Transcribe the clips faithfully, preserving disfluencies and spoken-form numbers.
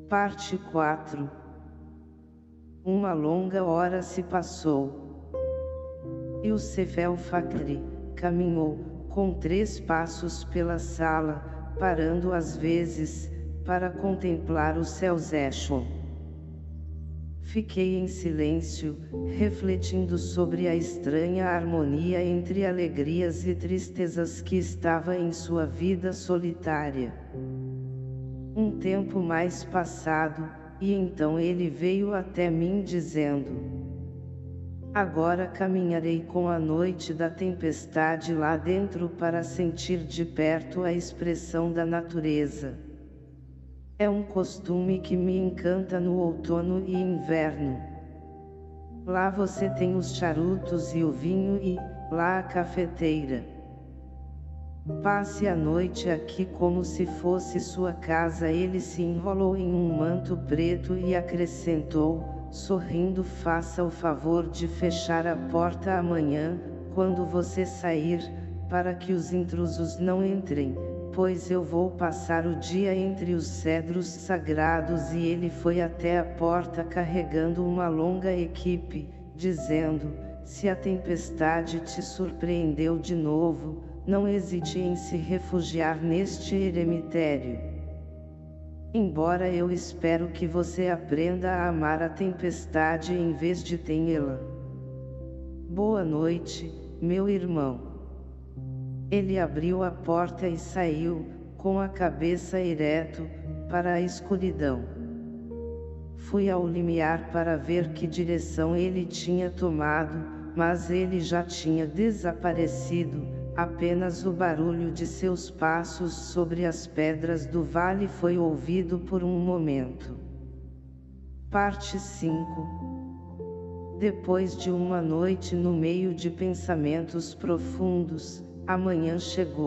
Parte quatro. Uma longa hora se passou. Youssef el-Fakri caminhou, com três passos pela sala, parando às vezes, para contemplar os céus Eshon. Fiquei em silêncio, refletindo sobre a estranha harmonia entre alegrias e tristezas que estava em sua vida solitária. Um tempo mais passado, e então ele veio até mim dizendo: agora caminharei com a noite da tempestade lá dentro para sentir de perto a expressão da natureza. É um costume que me encanta no outono e inverno. Lá você tem os charutos e o vinho e, lá a cafeteira. Passe a noite aqui como se fosse sua casa. Ele se enrolou em um manto preto e acrescentou, sorrindo: faça o favor de fechar a porta amanhã, quando você sair, para que os intrusos não entrem, pois eu vou passar o dia entre os cedros sagrados. E ele foi até a porta carregando uma longa equipe, dizendo: se a tempestade te surpreendeu de novo, não hesite em se refugiar neste eremitério. Embora eu espero que você aprenda a amar a tempestade em vez de temê-la. Boa noite, meu irmão. Ele abriu a porta e saiu, com a cabeça ereto, para a escuridão. Fui ao limiar para ver que direção ele tinha tomado, mas ele já tinha desaparecido. Apenas o barulho de seus passos sobre as pedras do vale foi ouvido por um momento. Parte cinco. Depois de uma noite no meio de pensamentos profundos, a manhã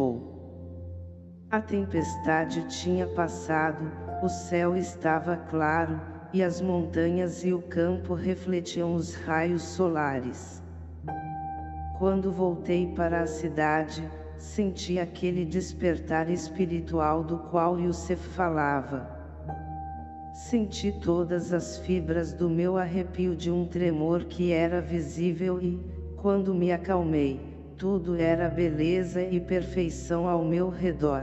chegou. A tempestade tinha passado, o céu estava claro, e as montanhas e o campo refletiam os raios solares. Quando voltei para a cidade, senti aquele despertar espiritual do qual Youssef falava. Senti todas as fibras do meu arrepio de um tremor que era visível e, quando me acalmei, tudo era beleza e perfeição ao meu redor.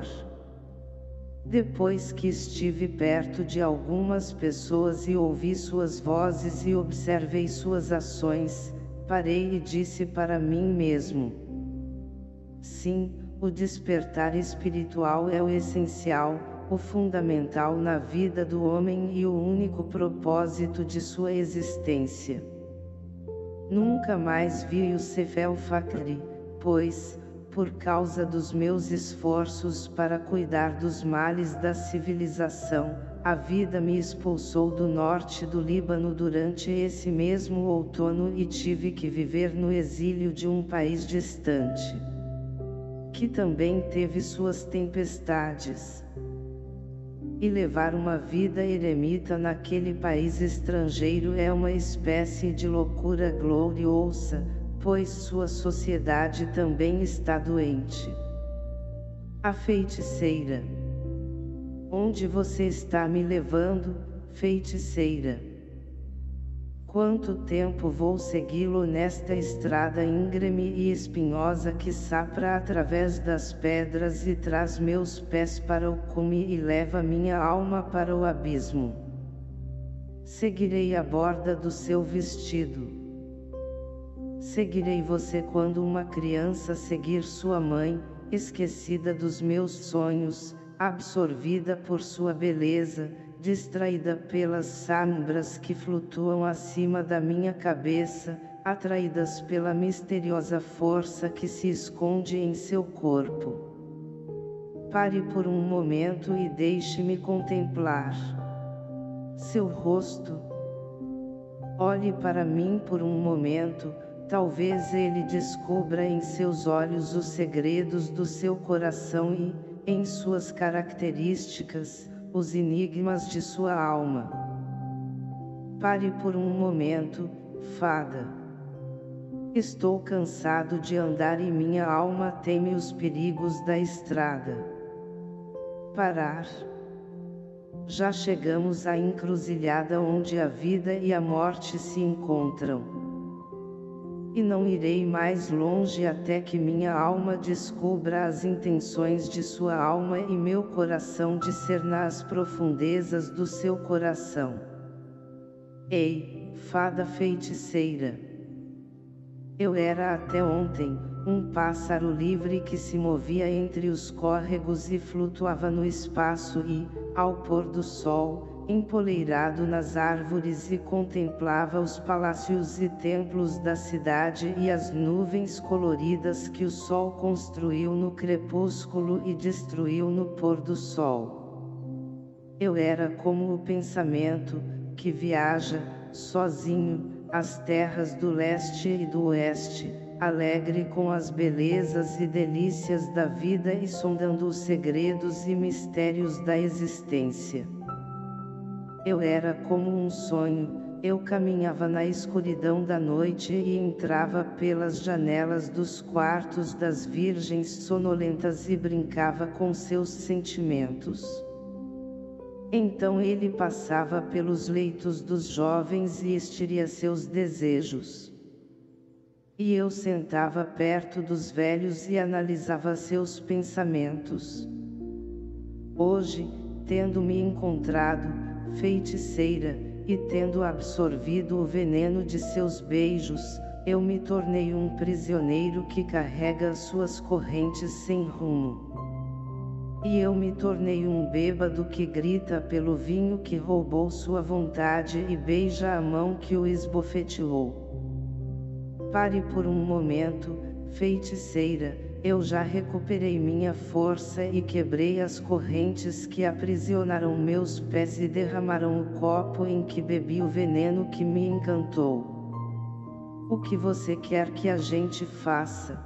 Depois que estive perto de algumas pessoas e ouvi suas vozes e observei suas ações, parei e disse para mim mesmo: sim, o despertar espiritual é o essencial, o fundamental na vida do homem e o único propósito de sua existência. Nunca mais vi Youssef el-Fakri, pois, por causa dos meus esforços para cuidar dos males da civilização, a vida me expulsou do norte do Líbano durante esse mesmo outono e tive que viver no exílio de um país distante, que também teve suas tempestades. E levar uma vida eremita naquele país estrangeiro é uma espécie de loucura gloriosa, pois sua sociedade também está doente. A feiticeira. Onde você está me levando, feiticeira? Quanto tempo vou segui-lo nesta estrada íngreme e espinhosa que sapra através das pedras e traz meus pés para o cume e leva minha alma para o abismo? Seguirei a borda do seu vestido. Seguirei você quando uma criança seguir sua mãe, esquecida dos meus sonhos, absorvida por sua beleza, distraída pelas sombras que flutuam acima da minha cabeça, atraídas pela misteriosa força que se esconde em seu corpo. Pare por um momento e deixe-me contemplar seu rosto. Olhe para mim por um momento, talvez ele descubra em seus olhos os segredos do seu coração e, em suas características, os enigmas de sua alma. Pare por um momento, fada. Estou cansado de andar e minha alma teme os perigos da estrada. Parar. Já chegamos à encruzilhada onde a vida e a morte se encontram. E não irei mais longe até que minha alma descubra as intenções de sua alma e meu coração discerna as profundezas do seu coração. Ei, fada feiticeira! Eu era até ontem um pássaro livre que se movia entre os córregos e flutuava no espaço e, ao pôr do sol, empoleirado nas árvores e contemplava os palácios e templos da cidade e as nuvens coloridas que o sol construiu no crepúsculo e destruiu no pôr do sol. Eu era como o pensamento, que viaja, sozinho, as terras do leste e do oeste, alegre com as belezas e delícias da vida e sondando os segredos e mistérios da existência. Eu era como um sonho, eu caminhava na escuridão da noite e entrava pelas janelas dos quartos das virgens sonolentas e brincava com seus sentimentos. Então ele passava pelos leitos dos jovens e extinguia seus desejos. E eu sentava perto dos velhos e analisava seus pensamentos. Hoje, tendo-me encontrado, feiticeira, e tendo absorvido o veneno de seus beijos, eu me tornei um prisioneiro que carrega as suas correntes sem rumo. E eu me tornei um bêbado que grita pelo vinho que roubou sua vontade e beija a mão que o esbofeteou. Pare por um momento, feiticeira, eu já recuperei minha força e quebrei as correntes que aprisionaram meus pés e derramaram o copo em que bebi o veneno que me encantou. O que você quer que a gente faça?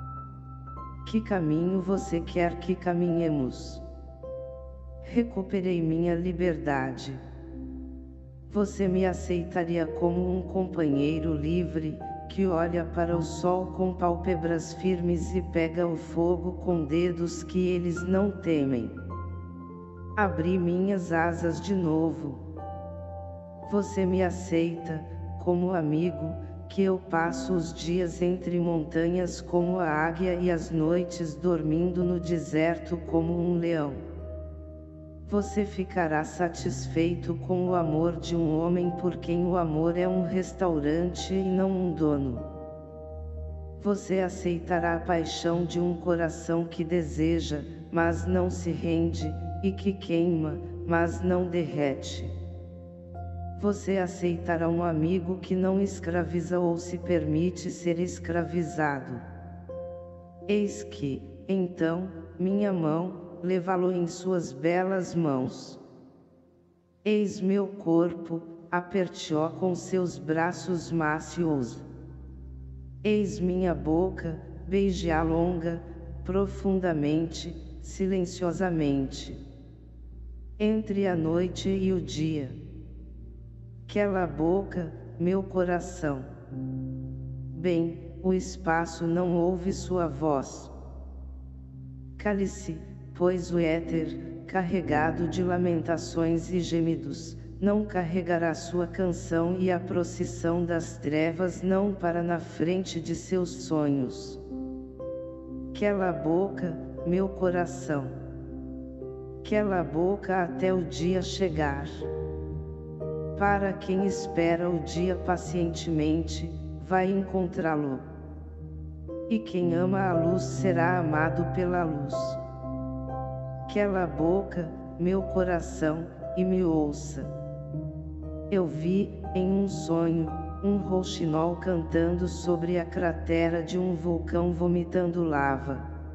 Que caminho você quer que caminhemos? Recuperei minha liberdade. Você me aceitaria como um companheiro livre, que olha para o sol com pálpebras firmes e pega o fogo com dedos que eles não temem? Abri minhas asas de novo. Você me aceita, como amigo, que eu passo os dias entre montanhas como a águia e as noites dormindo no deserto como um leão. Você ficará satisfeito com o amor de um homem por quem o amor é um restaurante e não um dono. Você aceitará a paixão de um coração que deseja, mas não se rende, e que queima, mas não derrete. Você aceitará um amigo que não escraviza ou se permite ser escravizado. Eis que, então, minha mão, levá-lo em suas belas mãos. Eis meu corpo, aperte-o com seus braços mácios. Eis minha boca, beije-a longa, profundamente, silenciosamente. Entre a noite e o dia. Cala a boca, meu coração. Bem, o espaço não ouve sua voz. Cale-se, pois o éter, carregado de lamentações e gemidos, não carregará sua canção e a procissão das trevas não para na frente de seus sonhos. Cala a boca, meu coração. Cala a boca até o dia chegar. Para quem espera o dia pacientemente, vai encontrá-lo. E quem ama a luz será amado pela luz. Cala a boca, meu coração, e me ouça. Eu vi, em um sonho, um rouxinol cantando sobre a cratera de um vulcão vomitando lava.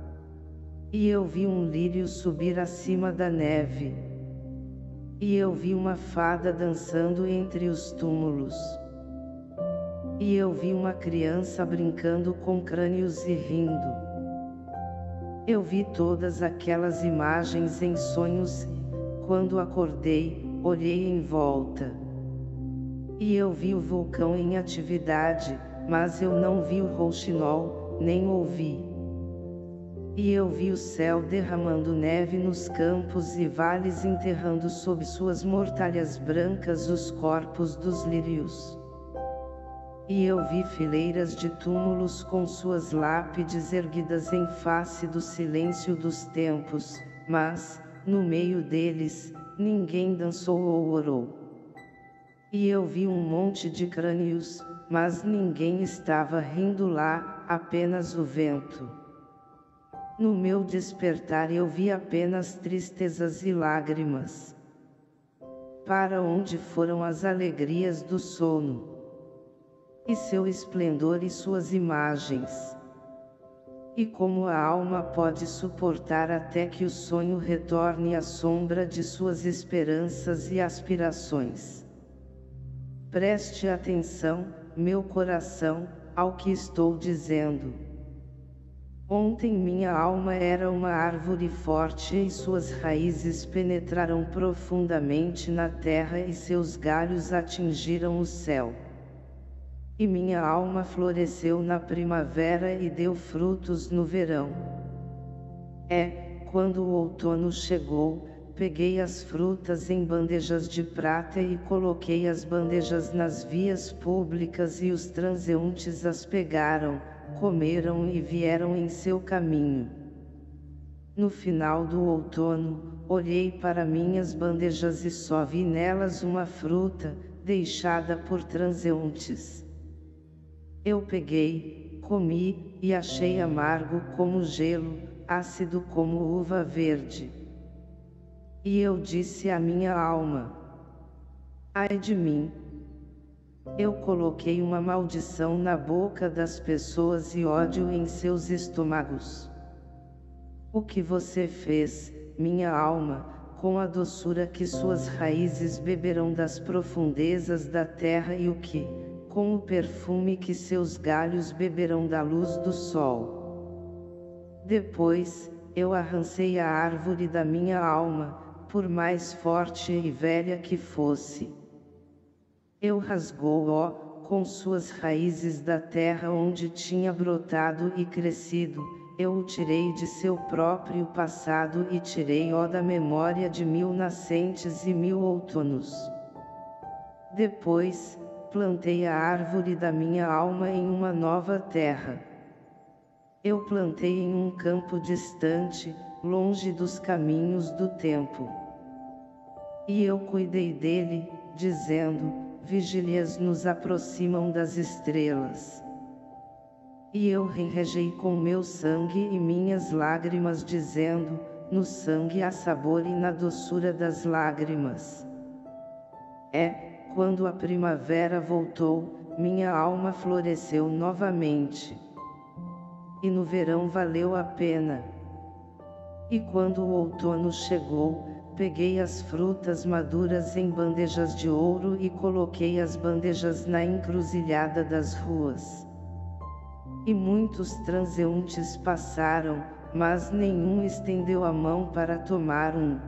E eu vi um lírio subir acima da neve. E eu vi uma fada dançando entre os túmulos. E eu vi uma criança brincando com crânios e rindo. Eu vi todas aquelas imagens em sonhos e, quando acordei, olhei em volta. E eu vi o vulcão em atividade, mas eu não vi o rouxinol, nem ouvi. E eu vi o céu derramando neve nos campos e vales, enterrando sob suas mortalhas brancas os corpos dos lírios. E eu vi fileiras de túmulos com suas lápides erguidas em face do silêncio dos tempos, mas, no meio deles, ninguém dançou ou orou. E eu vi um monte de crânios, mas ninguém estava rindo lá, apenas o vento. No meu despertar eu vi apenas tristezas e lágrimas. Para onde foram as alegrias do sono? E seu esplendor e suas imagens? E como a alma pode suportar até que o sonho retorne à sombra de suas esperanças e aspirações? Preste atenção, meu coração, ao que estou dizendo. Ontem minha alma era uma árvore forte e suas raízes penetraram profundamente na terra e seus galhos atingiram o céu. E minha alma floresceu na primavera e deu frutos no verão. É, quando o outono chegou, peguei as frutas em bandejas de prata e coloquei as bandejas nas vias públicas e os transeuntes as pegaram, comeram e vieram em seu caminho. No final do outono, olhei para minhas bandejas e só vi nelas uma fruta, deixada por transeuntes. Eu peguei, comi, e achei amargo como gelo, ácido como uva verde. E eu disse à minha alma: ai de mim! Eu coloquei uma maldição na boca das pessoas e ódio em seus estômagos. O que você fez, minha alma, com a doçura que suas raízes beberão das profundezas da terra e o que, com o perfume que seus galhos beberão da luz do sol? Depois, eu arrancei a árvore da minha alma, por mais forte e velha que fosse. Eu rasgou-o, com suas raízes da terra onde tinha brotado e crescido, eu o tirei de seu próprio passado e tirei-o da memória de mil nascentes e mil outonos. Depois, plantei a árvore da minha alma em uma nova terra. Eu plantei em um campo distante, longe dos caminhos do tempo. E eu cuidei dele, dizendo: vigílias nos aproximam das estrelas. E eu regei com meu sangue e minhas lágrimas, dizendo: no sangue há sabor e na doçura das lágrimas. É, quando a primavera voltou, minha alma floresceu novamente. E no verão valeu a pena. E quando o outono chegou, peguei as frutas maduras em bandejas de ouro e coloquei as bandejas na encruzilhada das ruas. E muitos transeuntes passaram, mas nenhum estendeu a mão para tomar um.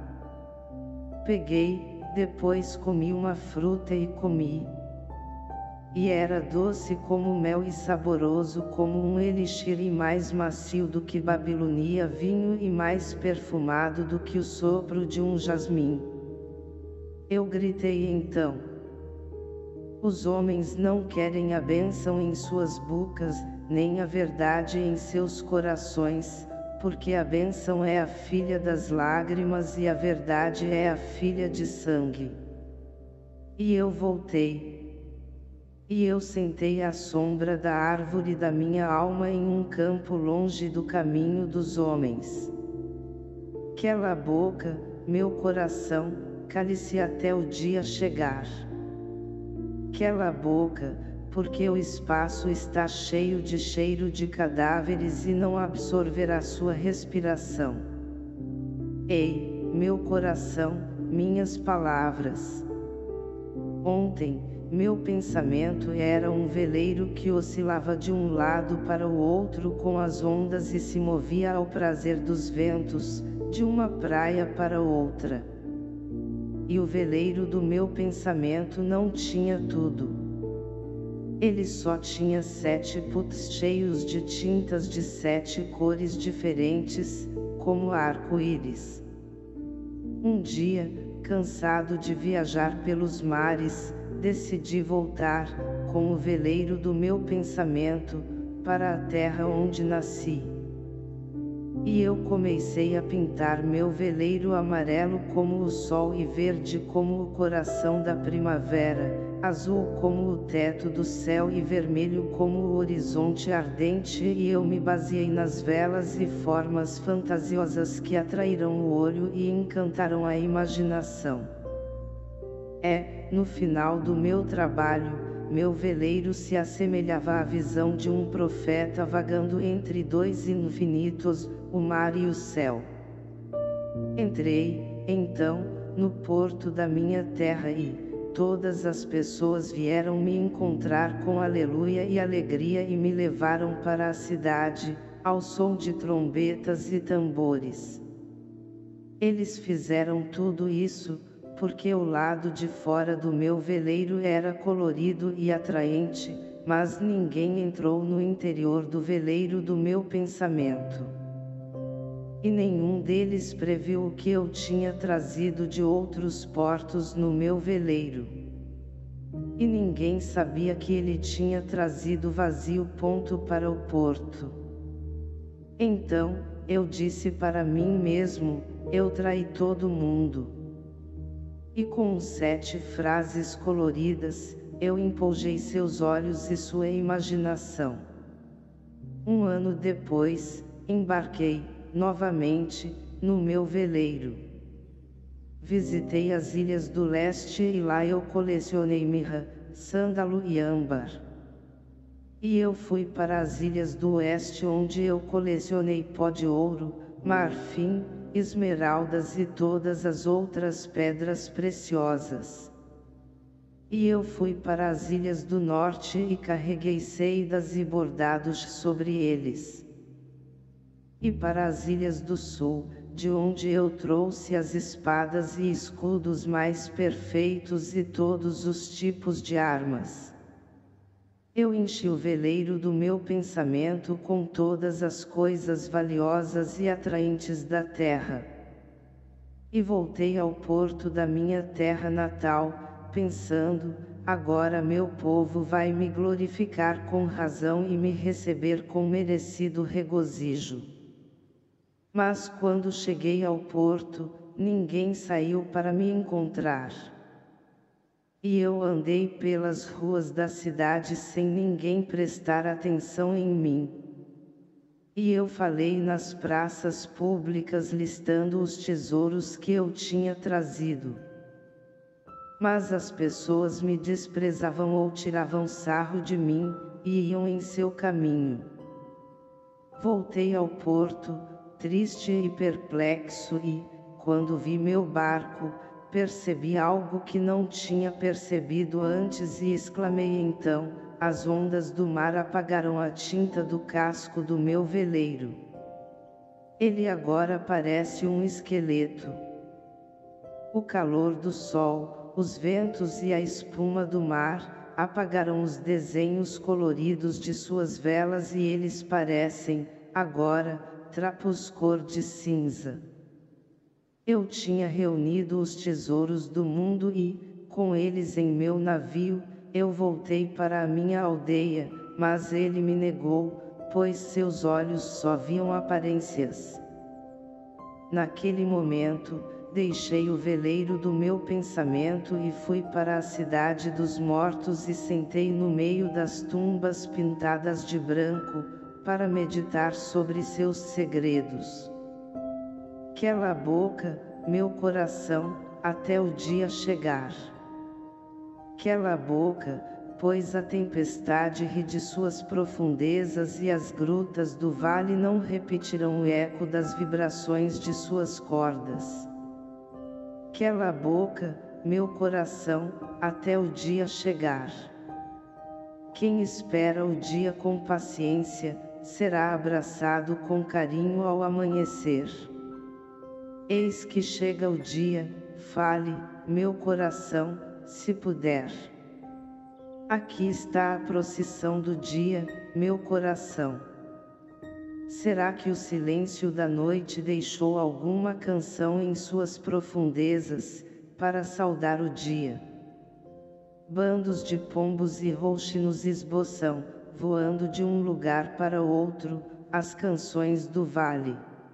Peguei, depois comi uma fruta e comi. E era doce como mel e saboroso como um elixir e mais macio do que Babilonia vinho e mais perfumado do que o sopro de um jasmim. Eu gritei então: os homens não querem a bênção em suas bocas, nem a verdade em seus corações, porque a bênção é a filha das lágrimas e a verdade é a filha de sangue. E eu voltei. E eu sentei à sombra da árvore da minha alma em um campo longe do caminho dos homens. Cala a boca, meu coração, cale-se até o dia chegar. Cala a boca, porque o espaço está cheio de cheiro de cadáveres e não absorverá sua respiração. Ei, meu coração, minhas palavras. Ontem, meu pensamento era um veleiro que oscilava de um lado para o outro com as ondas e se movia ao prazer dos ventos, de uma praia para outra. E o veleiro do meu pensamento não tinha tudo. Ele só tinha sete puts cheios de tintas de sete cores diferentes, como arco-íris. Um dia, cansado de viajar pelos mares, decidi voltar, com o veleiro do meu pensamento, para a terra onde nasci. E eu comecei a pintar meu veleiro amarelo como o sol e verde como o coração da primavera, azul como o teto do céu e vermelho como o horizonte ardente, e eu me baseei nas velas e formas fantasiosas que atraíram o olho e encantaram a imaginação. É, no final do meu trabalho, meu veleiro se assemelhava à visão de um profeta vagando entre dois infinitos, o mar e o céu. Entrei, então, no porto da minha terra e todas as pessoas vieram me encontrar com aleluia e alegria e me levaram para a cidade, ao som de trombetas e tambores. Eles fizeram tudo isso, porque o lado de fora do meu veleiro era colorido e atraente, mas ninguém entrou no interior do veleiro do meu pensamento. E nenhum deles previu o que eu tinha trazido de outros portos no meu veleiro. E ninguém sabia que ele tinha trazido vazio ponto para o porto. Então, eu disse para mim mesmo, eu traí todo mundo. E com sete frases coloridas, eu empolguei seus olhos e sua imaginação. Um ano depois, embarquei, novamente, no meu veleiro. Visitei as ilhas do leste e lá eu colecionei mirra, sândalo e âmbar. E eu fui para as ilhas do oeste onde eu colecionei pó de ouro, marfim, esmeraldas e todas as outras pedras preciosas. E eu fui para as ilhas do norte e carreguei seidas e bordados sobre eles. E para as ilhas do sul, de onde eu trouxe as espadas e escudos mais perfeitos e todos os tipos de armas. Eu enchi o veleiro do meu pensamento com todas as coisas valiosas e atraentes da terra. E voltei ao porto da minha terra natal, pensando, agora meu povo vai me glorificar com razão e me receber com merecido regozijo. Mas quando cheguei ao porto, ninguém saiu para me encontrar. E eu andei pelas ruas da cidade sem ninguém prestar atenção em mim. E eu falei nas praças públicas listando os tesouros que eu tinha trazido. Mas as pessoas me desprezavam ou tiravam sarro de mim, e iam em seu caminho. Voltei ao porto, triste e perplexo e, quando vi meu barco, percebi algo que não tinha percebido antes e exclamei então, as ondas do mar apagaram a tinta do casco do meu veleiro. Ele agora parece um esqueleto. O calor do sol, os ventos e a espuma do mar, apagaram os desenhos coloridos de suas velas e eles parecem, agora, trapos cor de cinza. Eu tinha reunido os tesouros do mundo e, com eles em meu navio, eu voltei para a minha aldeia, mas ele me negou, pois seus olhos só viam aparências. Naquele momento, deixei o veleiro do meu pensamento e fui para a cidade dos mortos e sentei no meio das tumbas pintadas de branco, para meditar sobre seus segredos. Cala a boca, meu coração, até o dia chegar. Cala a boca, pois a tempestade ri de suas profundezas e as grutas do vale não repetirão o eco das vibrações de suas cordas. Cala a boca, meu coração, até o dia chegar. Quem espera o dia com paciência, será abraçado com carinho ao amanhecer. Eis que chega o dia, fale, meu coração, se puder. Aqui está a procissão do dia, meu coração. Será que o silêncio da noite deixou alguma canção em suas profundezas, para saudar o dia? Bandos de pombos e rouxinos esboçam, voando de um lugar para outro, as canções do vale.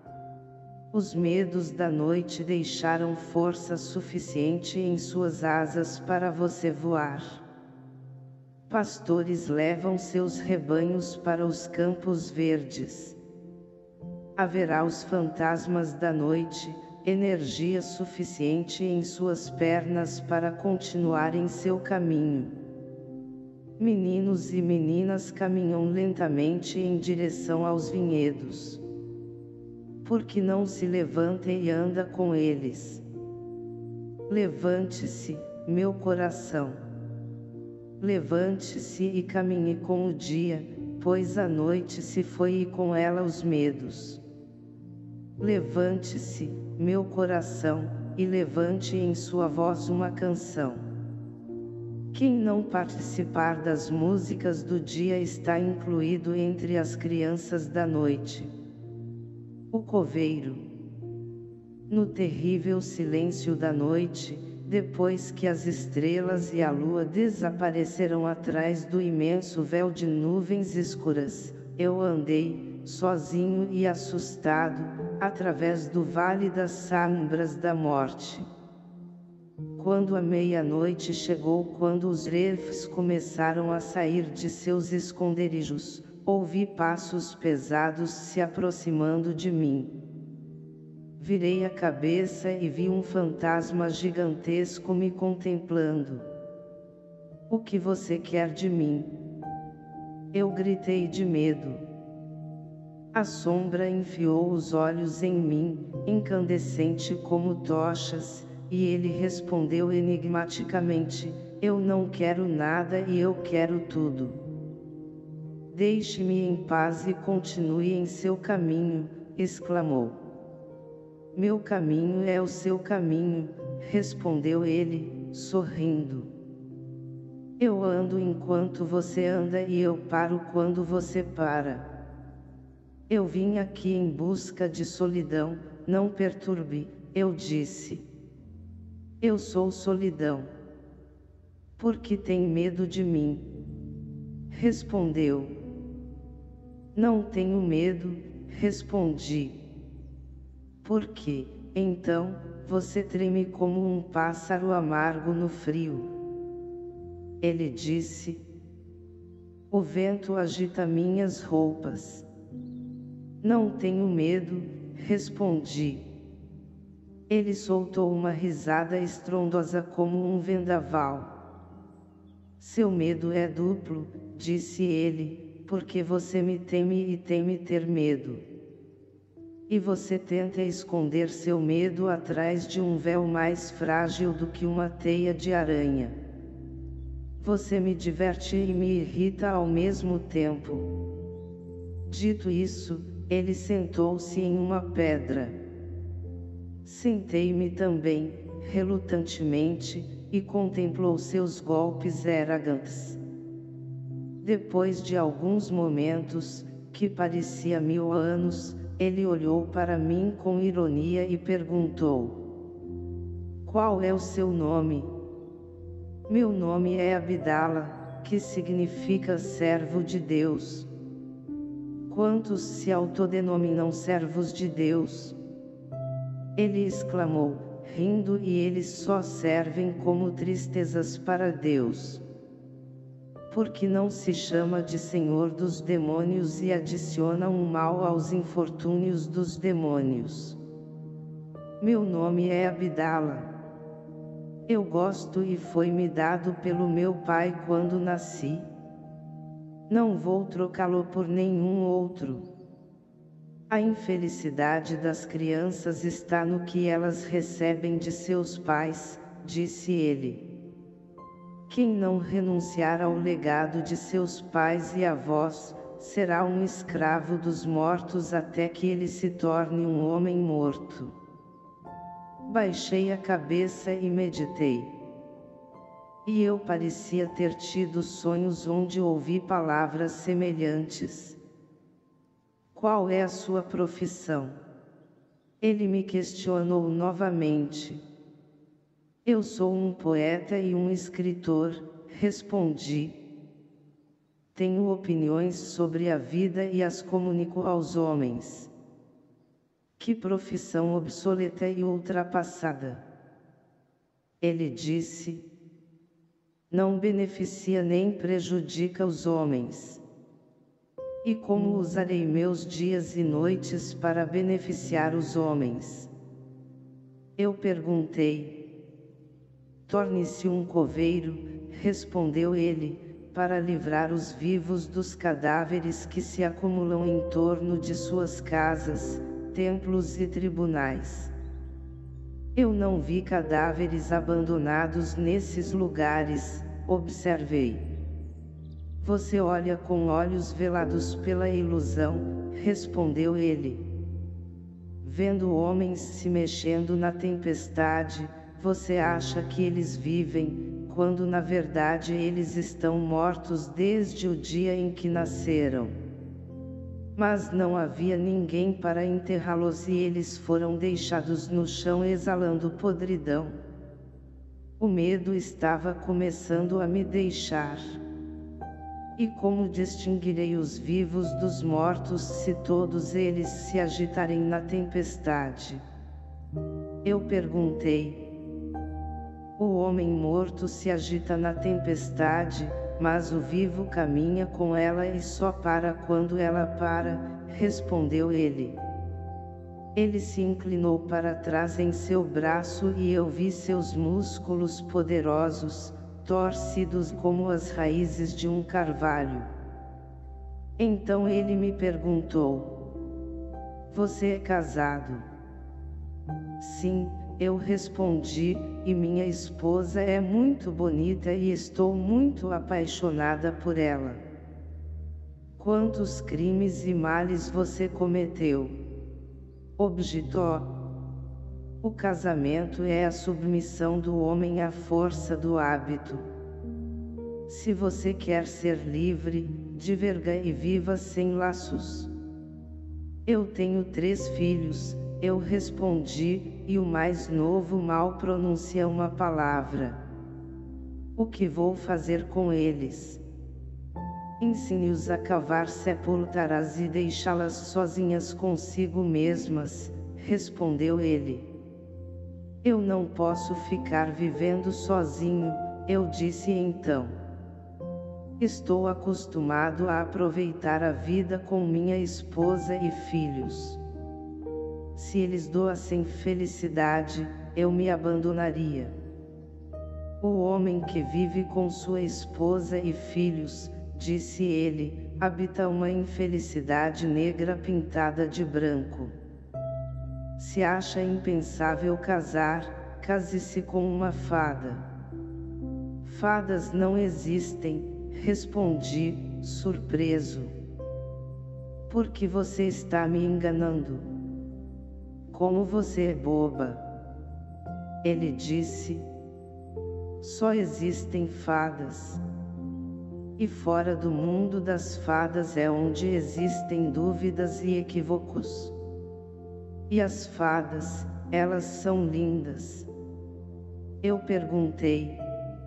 Os medos da noite deixaram força suficiente em suas asas para você voar. Pastores levam seus rebanhos para os campos verdes. Haverá os fantasmas da noite, energia suficiente em suas pernas para continuar em seu caminho. Meninos e meninas caminham lentamente em direção aos vinhedos. Por que não se levanta e anda com eles? Levante-se, meu coração. Levante-se e caminhe com o dia, pois a noite se foi e com ela os medos. Levante-se, meu coração, e levante em sua voz uma canção. Quem não participar das músicas do dia está incluído entre as crianças da noite. O coveiro. No terrível silêncio da noite, depois que as estrelas e a lua desapareceram atrás do imenso véu de nuvens escuras, eu andei, sozinho e assustado, através do vale das sombras da morte. Quando a meia-noite chegou, quando os elfos começaram a sair de seus esconderijos, ouvi passos pesados se aproximando de mim. Virei a cabeça e vi um fantasma gigantesco me contemplando. O que você quer de mim? Eu gritei de medo. A sombra enfiou os olhos em mim, incandescente como tochas, e ele respondeu enigmaticamente: eu não quero nada e eu quero tudo. Deixe-me em paz e continue em seu caminho, exclamou. Meu caminho é o seu caminho, respondeu ele, sorrindo. Eu ando enquanto você anda e eu paro quando você para. Eu vim aqui em busca de solidão, não perturbe, eu disse. Eu sou solidão. Por que tem medo de mim? Respondeu. Não tenho medo, respondi. Por que, então, você treme como um pássaro amargo no frio? Ele disse. O vento agita minhas roupas. Não tenho medo, respondi. Ele soltou uma risada estrondosa como um vendaval. Seu medo é duplo, disse ele, porque você me teme e teme ter medo. E você tenta esconder seu medo atrás de um véu mais frágil do que uma teia de aranha. Você me diverte e me irrita ao mesmo tempo. Dito isso, ele sentou-se em uma pedra. Sentei-me também, relutantemente, e contemplou seus golpes arrogantes. Depois de alguns momentos, que parecia mil anos, ele olhou para mim com ironia e perguntou: qual é o seu nome? Meu nome é Abdala, que significa servo de Deus. Quantos se autodenominam servos de Deus? Ele exclamou, rindo, e eles só servem como tristezas para Deus. Por que não se chama de Senhor dos demônios e adiciona um mal aos infortúnios dos demônios? Meu nome é Abdala. Eu gosto e foi-me dado pelo meu pai quando nasci. Não vou trocá-lo por nenhum outro. A infelicidade das crianças está no que elas recebem de seus pais, disse ele. Quem não renunciar ao legado de seus pais e avós, será um escravo dos mortos até que ele se torne um homem morto. Baixei a cabeça e meditei. E eu parecia ter tido sonhos onde ouvi palavras semelhantes. Qual é a sua profissão? Ele me questionou novamente. Eu sou um poeta e um escritor, respondi. Tenho opiniões sobre a vida e as comunico aos homens. Que profissão obsoleta e ultrapassada! Ele disse. Não beneficia nem prejudica os homens. E como usarei meus dias e noites para beneficiar os homens? Eu perguntei. Torne-se um coveiro, respondeu ele, para livrar os vivos dos cadáveres que se acumulam em torno de suas casas, templos e tribunais. Eu não vi cadáveres abandonados nesses lugares, observei. Você olha com olhos velados pela ilusão, respondeu ele. Vendo homens se mexendo na tempestade, você acha que eles vivem, quando na verdade eles estão mortos desde o dia em que nasceram. Mas não havia ninguém para enterrá-los e eles foram deixados no chão exalando podridão. O medo estava começando a me deixar. E como distinguirei os vivos dos mortos se todos eles se agitarem na tempestade? Eu perguntei. O homem morto se agita na tempestade, mas o vivo caminha com ela e só para quando ela para, respondeu ele. Ele se inclinou para trás em seu braço e eu vi seus músculos poderosos, torcidos como as raízes de um carvalho. Então ele me perguntou: Você é casado? Sim, eu respondi, e minha esposa é muito bonita e estou muito apaixonada por ela. Quantos crimes e males você cometeu? Objetou. O casamento é a submissão do homem à força do hábito. Se você quer ser livre, diverga e viva sem laços. Eu tenho três filhos, eu respondi, e o mais novo mal pronuncia uma palavra. O que vou fazer com eles? Ensine-os a cavar sepultaras e deixá-las sozinhas consigo mesmas, respondeu ele. Eu não posso ficar vivendo sozinho, eu disse então. Estou acostumado a aproveitar a vida com minha esposa e filhos. Se eles doassem felicidade, eu me abandonaria. O homem que vive com sua esposa e filhos, disse ele, habita uma infelicidade negra pintada de branco. Se acha impensável casar, case-se com uma fada. Fadas não existem, respondi, surpreso. Por que você está me enganando? Como você é boba! Ele disse. Só existem fadas. E fora do mundo das fadas é onde existem dúvidas e equívocos. E as fadas, elas são lindas. Eu perguntei.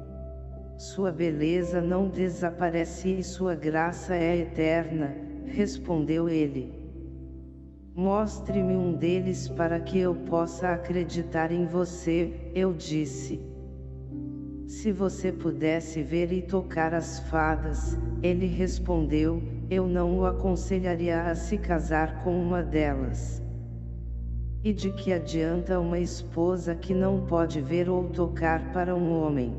Sua beleza não desaparece e sua graça é eterna, respondeu ele. Mostre-me um deles para que eu possa acreditar em você, eu disse. Se você pudesse ver e tocar as fadas, ele respondeu, eu não o aconselharia a se casar com uma delas. E de que adianta uma esposa que não pode ver ou tocar para um homem?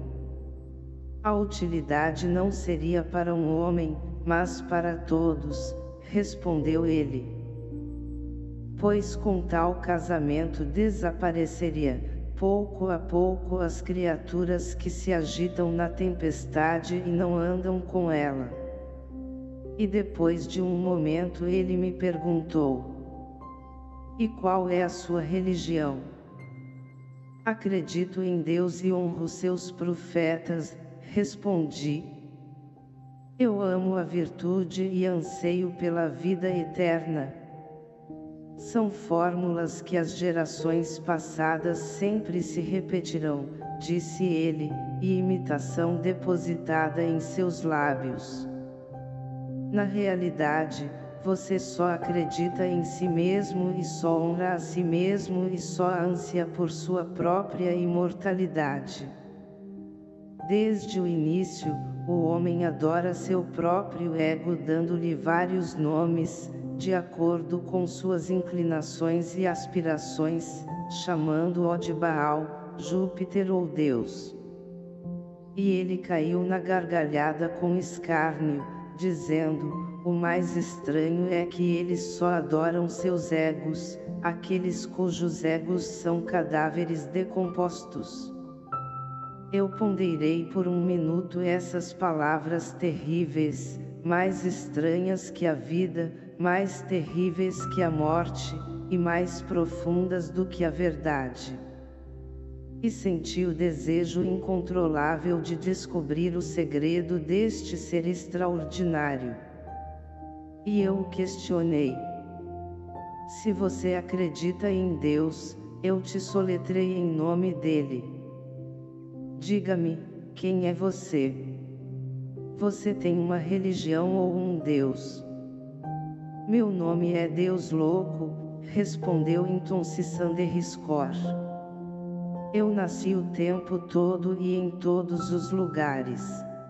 A utilidade não seria para um homem, mas para todos, respondeu ele. Pois com tal casamento desapareceria, pouco a pouco as criaturas que se agitam na tempestade e não andam com ela. E depois de um momento ele me perguntou: E qual é a sua religião? Acredito em Deus e honro seus profetas, respondi. Eu amo a virtude e anseio pela vida eterna. São fórmulas que as gerações passadas sempre se repetirão, disse ele, e imitação depositada em seus lábios. Na realidade, você só acredita em si mesmo e só honra a si mesmo e só ânsia por sua própria imortalidade. Desde o início, o homem adora seu próprio ego dando-lhe vários nomes, de acordo com suas inclinações e aspirações, chamando-o de Baal, Júpiter ou Deus. E ele caiu na gargalhada com escárnio, dizendo: o mais estranho é que eles só adoram seus egos, aqueles cujos egos são cadáveres decompostos. Eu ponderei por um minuto essas palavras terríveis, mais estranhas que a vida, mais terríveis que a morte, e mais profundas do que a verdade. E senti o desejo incontrolável de descobrir o segredo deste ser extraordinário. E eu o questionei. Se você acredita em Deus, eu te soletrei em nome dele. Diga-me, quem é você? Você tem uma religião ou um Deus? Meu nome é Deus Louco, respondeu então Sanderriscor. Eu nasci o tempo todo e em todos os lugares.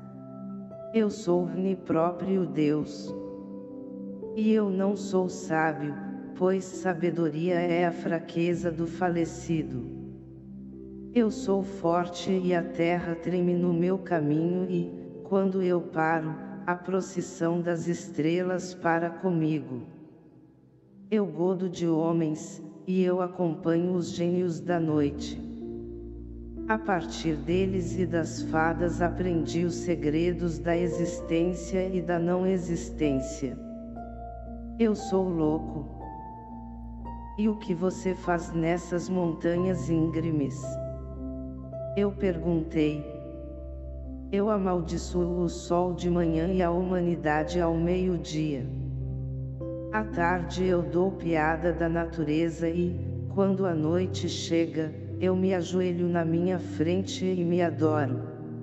Eu sou o próprio Deus. E eu não sou sábio, pois sabedoria é a fraqueza do falecido. Eu sou forte e a terra treme no meu caminho e, quando eu paro, a procissão das estrelas para comigo. Eu godo de homens, e eu acompanho os gênios da noite. A partir deles e das fadas aprendi os segredos da existência e da não existência. Eu sou louco. E o que você faz nessas montanhas íngremes? Eu perguntei. Eu amaldiçoo o sol de manhã e a humanidade ao meio-dia. À tarde eu dou piada da natureza e, quando a noite chega, eu me ajoelho na minha frente e me adoro.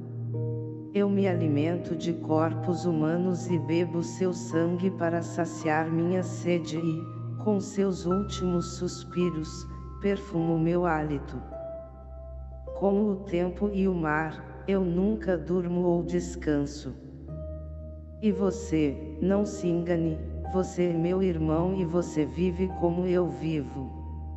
Eu me alimento de corpos humanos e bebo seu sangue para saciar minha sede e, com seus últimos suspiros, perfumo meu hálito. Como o tempo e o mar, eu nunca durmo ou descanso. E você, não se engane, você é meu irmão e você vive como eu vivo.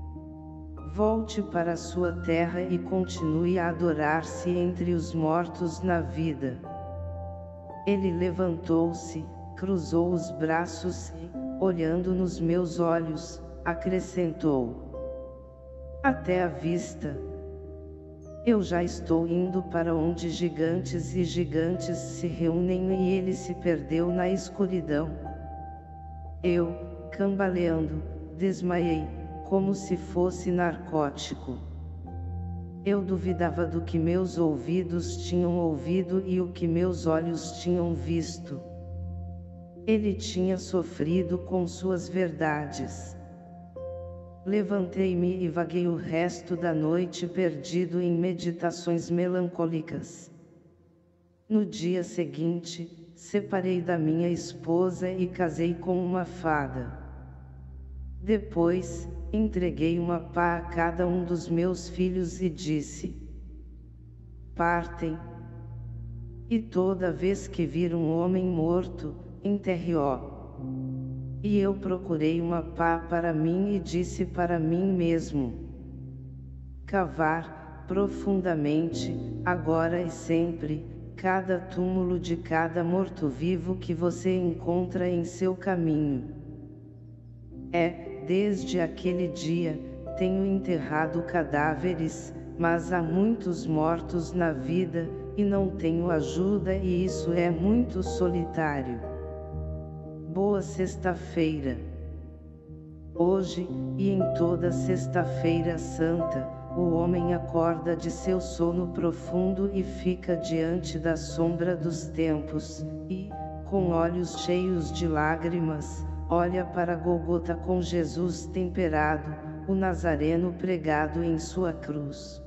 Volte para sua terra e continue a adorar-se entre os mortos na vida. Ele levantou-se, cruzou os braços e, olhando nos meus olhos, acrescentou: até a vista. Eu já estou indo para onde gigantes e gigantes se reúnem e ele se perdeu na escuridão. Eu, cambaleando, desmaiei, como se fosse narcótico. Eu duvidava do que meus ouvidos tinham ouvido e o que meus olhos tinham visto. Ele tinha sofrido com suas verdades. Levantei-me e vaguei o resto da noite perdido em meditações melancólicas. No dia seguinte, separei da minha esposa e casei com uma fada. Depois, entreguei uma pá a cada um dos meus filhos e disse: partem. E toda vez que vir um homem morto, enterre-o. E eu procurei uma pá para mim e disse para mim mesmo: cavar, profundamente, agora e sempre, cada túmulo de cada morto-vivo que você encontra em seu caminho. É, desde aquele dia, tenho enterrado cadáveres, mas há muitos mortos na vida, e não tenho ajuda e isso é muito solitário. Boa sexta-feira. Hoje, e em toda sexta-feira santa, o homem acorda de seu sono profundo e fica diante da sombra dos tempos, e, com olhos cheios de lágrimas, olha para Gólgota com Jesus temperado, o Nazareno pregado em sua cruz.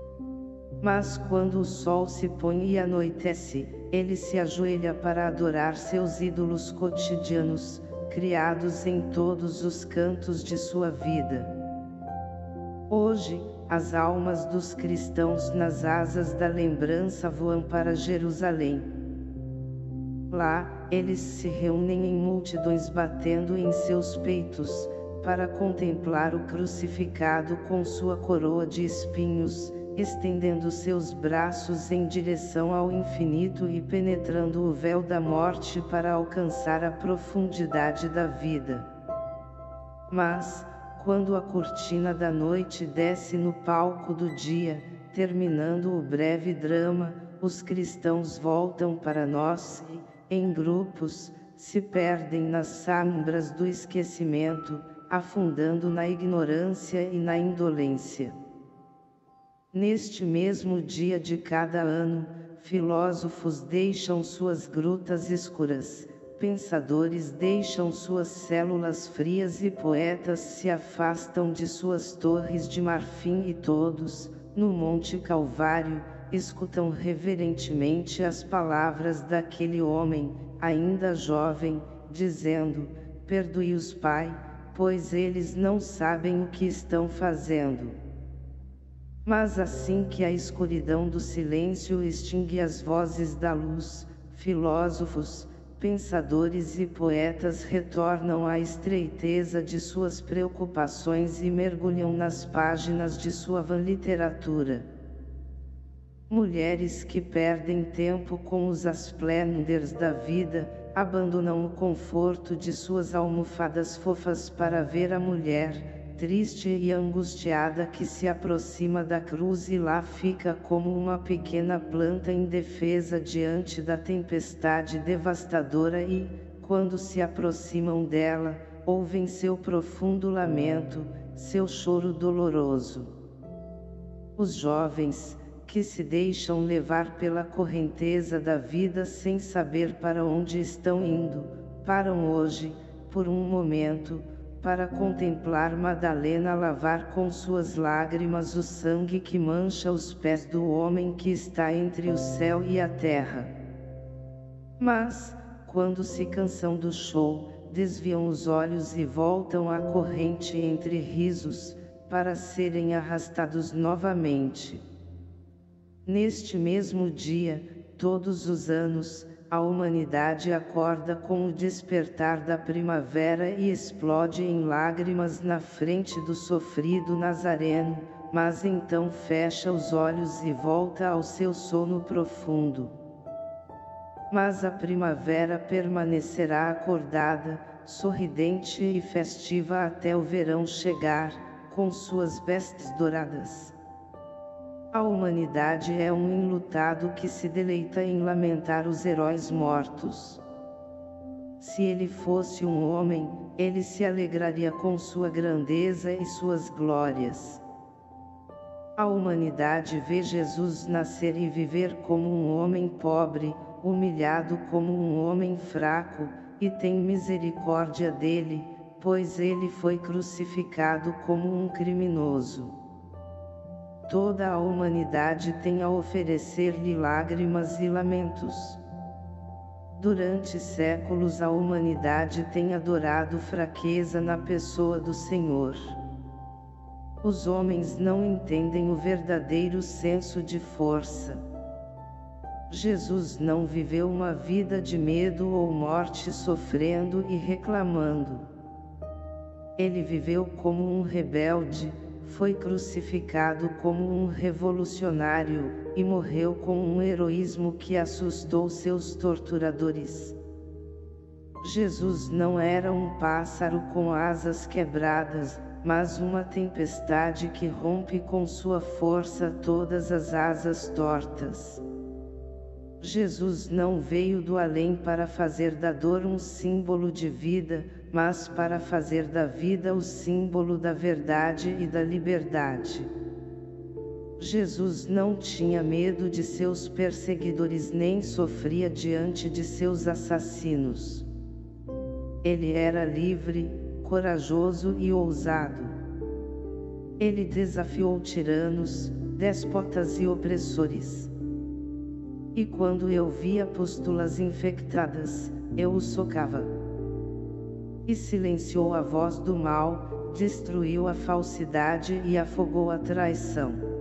Mas quando o sol se põe e anoitece, ele se ajoelha para adorar seus ídolos cotidianos, criados em todos os cantos de sua vida. Hoje, as almas dos cristãos nas asas da lembrança voam para Jerusalém. Lá, eles se reúnem em multidões batendo em seus peitos, para contemplar o crucificado com sua coroa de espinhos, estendendo seus braços em direção ao infinito e penetrando o véu da morte para alcançar a profundidade da vida. Mas, quando a cortina da noite desce no palco do dia, terminando o breve drama, os cristãos voltam para nós e, em grupos, se perdem nas sombras do esquecimento, afundando na ignorância e na indolência. Neste mesmo dia de cada ano, filósofos deixam suas grutas escuras, pensadores deixam suas células frias e poetas se afastam de suas torres de marfim e todos, no Monte Calvário, escutam reverentemente as palavras daquele homem, ainda jovem, dizendo: perdoe-os, Pai, pois eles não sabem o que estão fazendo. Mas assim que a escuridão do silêncio extingue as vozes da luz, filósofos, pensadores e poetas retornam à estreiteza de suas preocupações e mergulham nas páginas de sua vã literatura. Mulheres que perdem tempo com os esplendores da vida, abandonam o conforto de suas almofadas fofas para ver a mulher, triste e angustiada, que se aproxima da cruz e lá fica como uma pequena planta indefesa diante da tempestade devastadora e, quando se aproximam dela, ouvem seu profundo lamento, seu choro doloroso. Os jovens, que se deixam levar pela correnteza da vida sem saber para onde estão indo, param hoje, por um momento, para contemplar Madalena lavar com suas lágrimas o sangue que mancha os pés do homem que está entre o céu e a terra. Mas, quando se cansam do show, desviam os olhos e voltam à corrente entre risos, para serem arrastados novamente. Neste mesmo dia, todos os anos, a humanidade acorda com o despertar da primavera e explode em lágrimas na frente do sofrido Nazareno, mas então fecha os olhos e volta ao seu sono profundo. Mas a primavera permanecerá acordada, sorridente e festiva até o verão chegar, com suas vestes douradas. A humanidade é um enlutado que se deleita em lamentar os heróis mortos. Se ele fosse um homem, ele se alegraria com sua grandeza e suas glórias. A humanidade vê Jesus nascer e viver como um homem pobre, humilhado como um homem fraco, e tem misericórdia dele, pois ele foi crucificado como um criminoso. Toda a humanidade tem a oferecer-lhe lágrimas e lamentos. Durante séculos a humanidade tem adorado fraqueza na pessoa do Senhor. Os homens não entendem o verdadeiro senso de força. Jesus não viveu uma vida de medo ou morte sofrendo e reclamando. Ele viveu como um rebelde, foi crucificado como um revolucionário, e morreu com um heroísmo que assustou seus torturadores. Jesus não era um pássaro com asas quebradas, mas uma tempestade que rompe com sua força todas as asas tortas. Jesus não veio do além para fazer da dor um símbolo de vida, mas para fazer da vida o símbolo da verdade e da liberdade. Jesus não tinha medo de seus perseguidores nem sofria diante de seus assassinos. Ele era livre, corajoso e ousado. Ele desafiou tiranos, déspotas e opressores. E quando eu via pústulas infectadas, eu os socava. E silenciou a voz do mal, destruiu a falsidade e afogou a traição.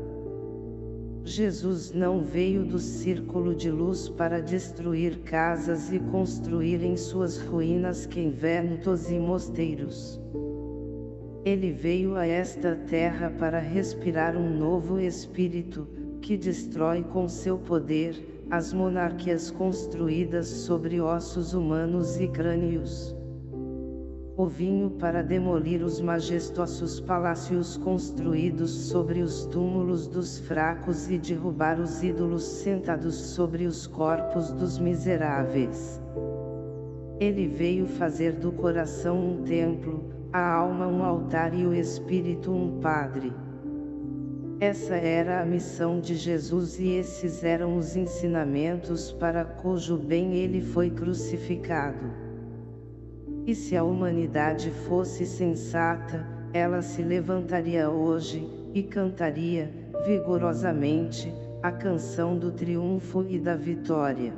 Jesus não veio do círculo de luz para destruir casas e construir em suas ruínas conventos e mosteiros. Ele veio a esta terra para respirar um novo espírito, que destrói com seu poder as monarquias construídas sobre ossos humanos e crânios. O vinho para demolir os majestosos palácios construídos sobre os túmulos dos fracos e derrubar os ídolos sentados sobre os corpos dos miseráveis. Ele veio fazer do coração um templo, a alma um altar e o espírito um padre. Essa era a missão de Jesus e esses eram os ensinamentos para cujo bem ele foi crucificado. E se a humanidade fosse sensata, ela se levantaria hoje, e cantaria, vigorosamente, a canção do triunfo e da vitória.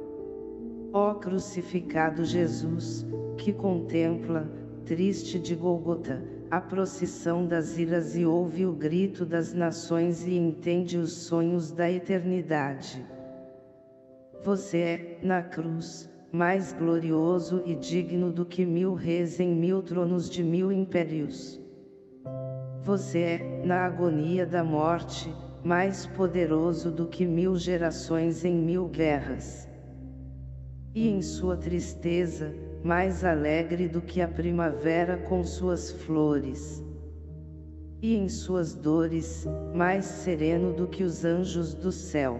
Ó crucificado Jesus, que contempla, triste de Gólgota, a procissão das iras e ouve o grito das nações e entende os sonhos da eternidade. Você é, na cruz, mais glorioso e digno do que mil reis em mil tronos de mil impérios. Você é, na agonia da morte, mais poderoso do que mil gerações em mil guerras. E em sua tristeza, mais alegre do que a primavera com suas flores. E em suas dores, mais sereno do que os anjos do céu.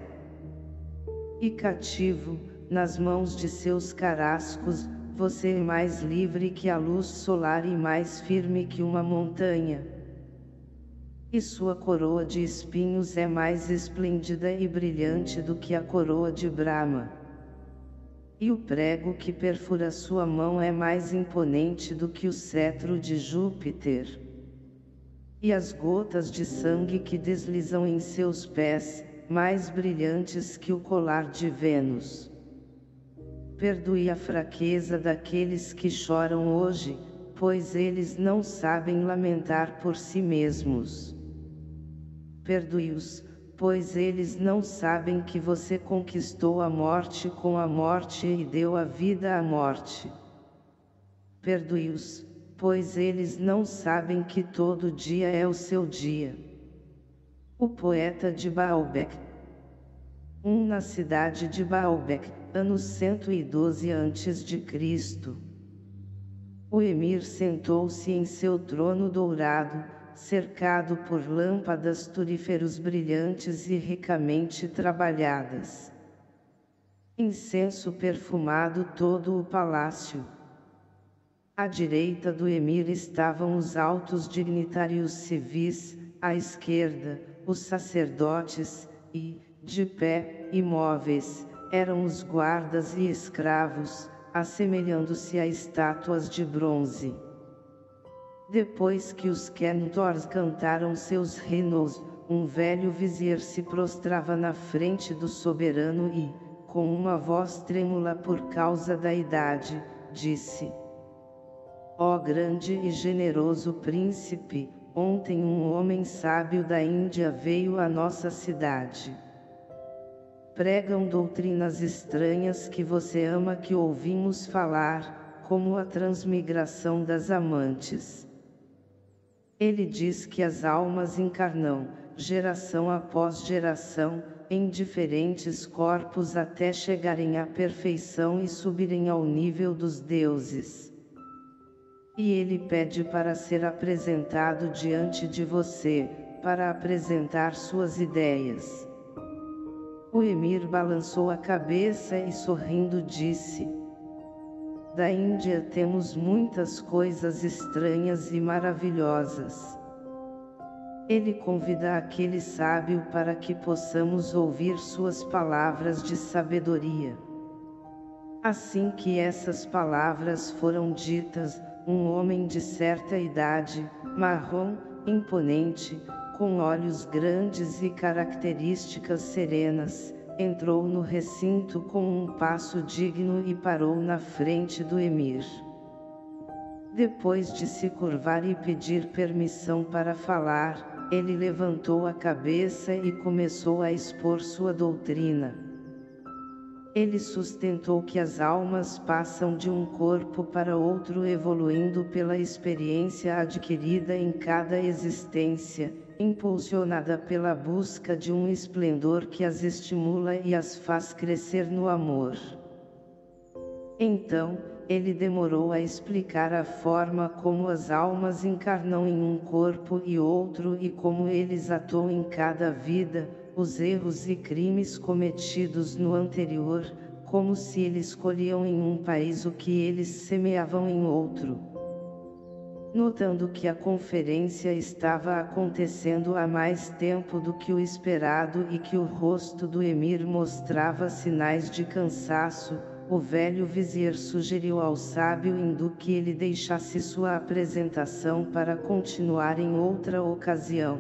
E cativo, nas mãos de seus carrascos, você é mais livre que a luz solar e mais firme que uma montanha. E sua coroa de espinhos é mais esplêndida e brilhante do que a coroa de Brahma. E o prego que perfura sua mão é mais imponente do que o cetro de Júpiter. E as gotas de sangue que deslizam em seus pés, mais brilhantes que o colar de Vênus. Perdoe a fraqueza daqueles que choram hoje, pois eles não sabem lamentar por si mesmos. Perdoe-os, pois eles não sabem que você conquistou a morte com a morte e deu a vida à morte. Perdoe-os, pois eles não sabem que todo dia é o seu dia. O poeta de Baalbek. Um na cidade de Baalbek, ano cento e doze antes de Cristo. O emir sentou-se em seu trono dourado, cercado por lâmpadas turíferos brilhantes e ricamente trabalhadas. Incenso perfumado todo o palácio. À direita do emir estavam os altos dignitários civis, à esquerda, os sacerdotes, e, de pé, imóveis, eram os guardas e escravos, assemelhando-se a estátuas de bronze. Depois que os cantores cantaram seus hinos, um velho vizir se prostrava na frente do soberano e, com uma voz trêmula por causa da idade, disse: Ó grande e generoso príncipe, ontem um homem sábio da Índia veio à nossa cidade. Pregam doutrinas estranhas que você ama que ouvimos falar, como a transmigração das amantes. Ele diz que as almas encarnam, geração após geração, em diferentes corpos até chegarem à perfeição e subirem ao nível dos deuses. E ele pede para ser apresentado diante de você, para apresentar suas ideias. O emir balançou a cabeça e sorrindo disse: Da Índia temos muitas coisas estranhas e maravilhosas. Ele convida aquele sábio para que possamos ouvir suas palavras de sabedoria. Assim que essas palavras foram ditas, um homem de certa idade, marrom, imponente, com olhos grandes e características serenas, entrou no recinto com um passo digno e parou na frente do emir. Depois de se curvar e pedir permissão para falar, ele levantou a cabeça e começou a expor sua doutrina. Ele sustentou que as almas passam de um corpo para outro evoluindo pela experiência adquirida em cada existência, impulsionada pela busca de um esplendor que as estimula e as faz crescer no amor. Então, ele demorou a explicar a forma como as almas encarnam em um corpo e outro e como eles atuam em cada vida, os erros e crimes cometidos no anterior, como se eles colhiam em um país o que eles semeavam em outro. Notando que a conferência estava acontecendo há mais tempo do que o esperado e que o rosto do emir mostrava sinais de cansaço, o velho vizir sugeriu ao sábio hindu que ele deixasse sua apresentação para continuar em outra ocasião.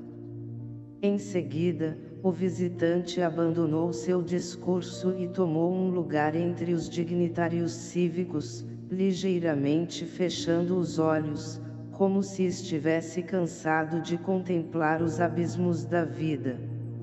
Em seguida, o visitante abandonou seu discurso e tomou um lugar entre os dignitários cívicos, ligeiramente fechando os olhos, como se estivesse cansado de contemplar os abismos da vida.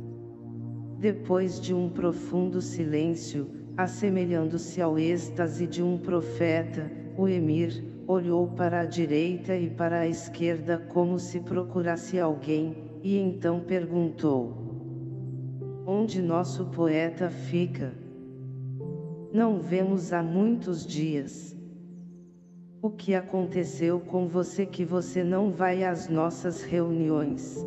Depois de um profundo silêncio, assemelhando-se ao êxtase de um profeta, o emir olhou para a direita e para a esquerda como se procurasse alguém, e então perguntou: onde nosso poeta fica? Não vemos há muitos dias. O que aconteceu com você que você não vai às nossas reuniões?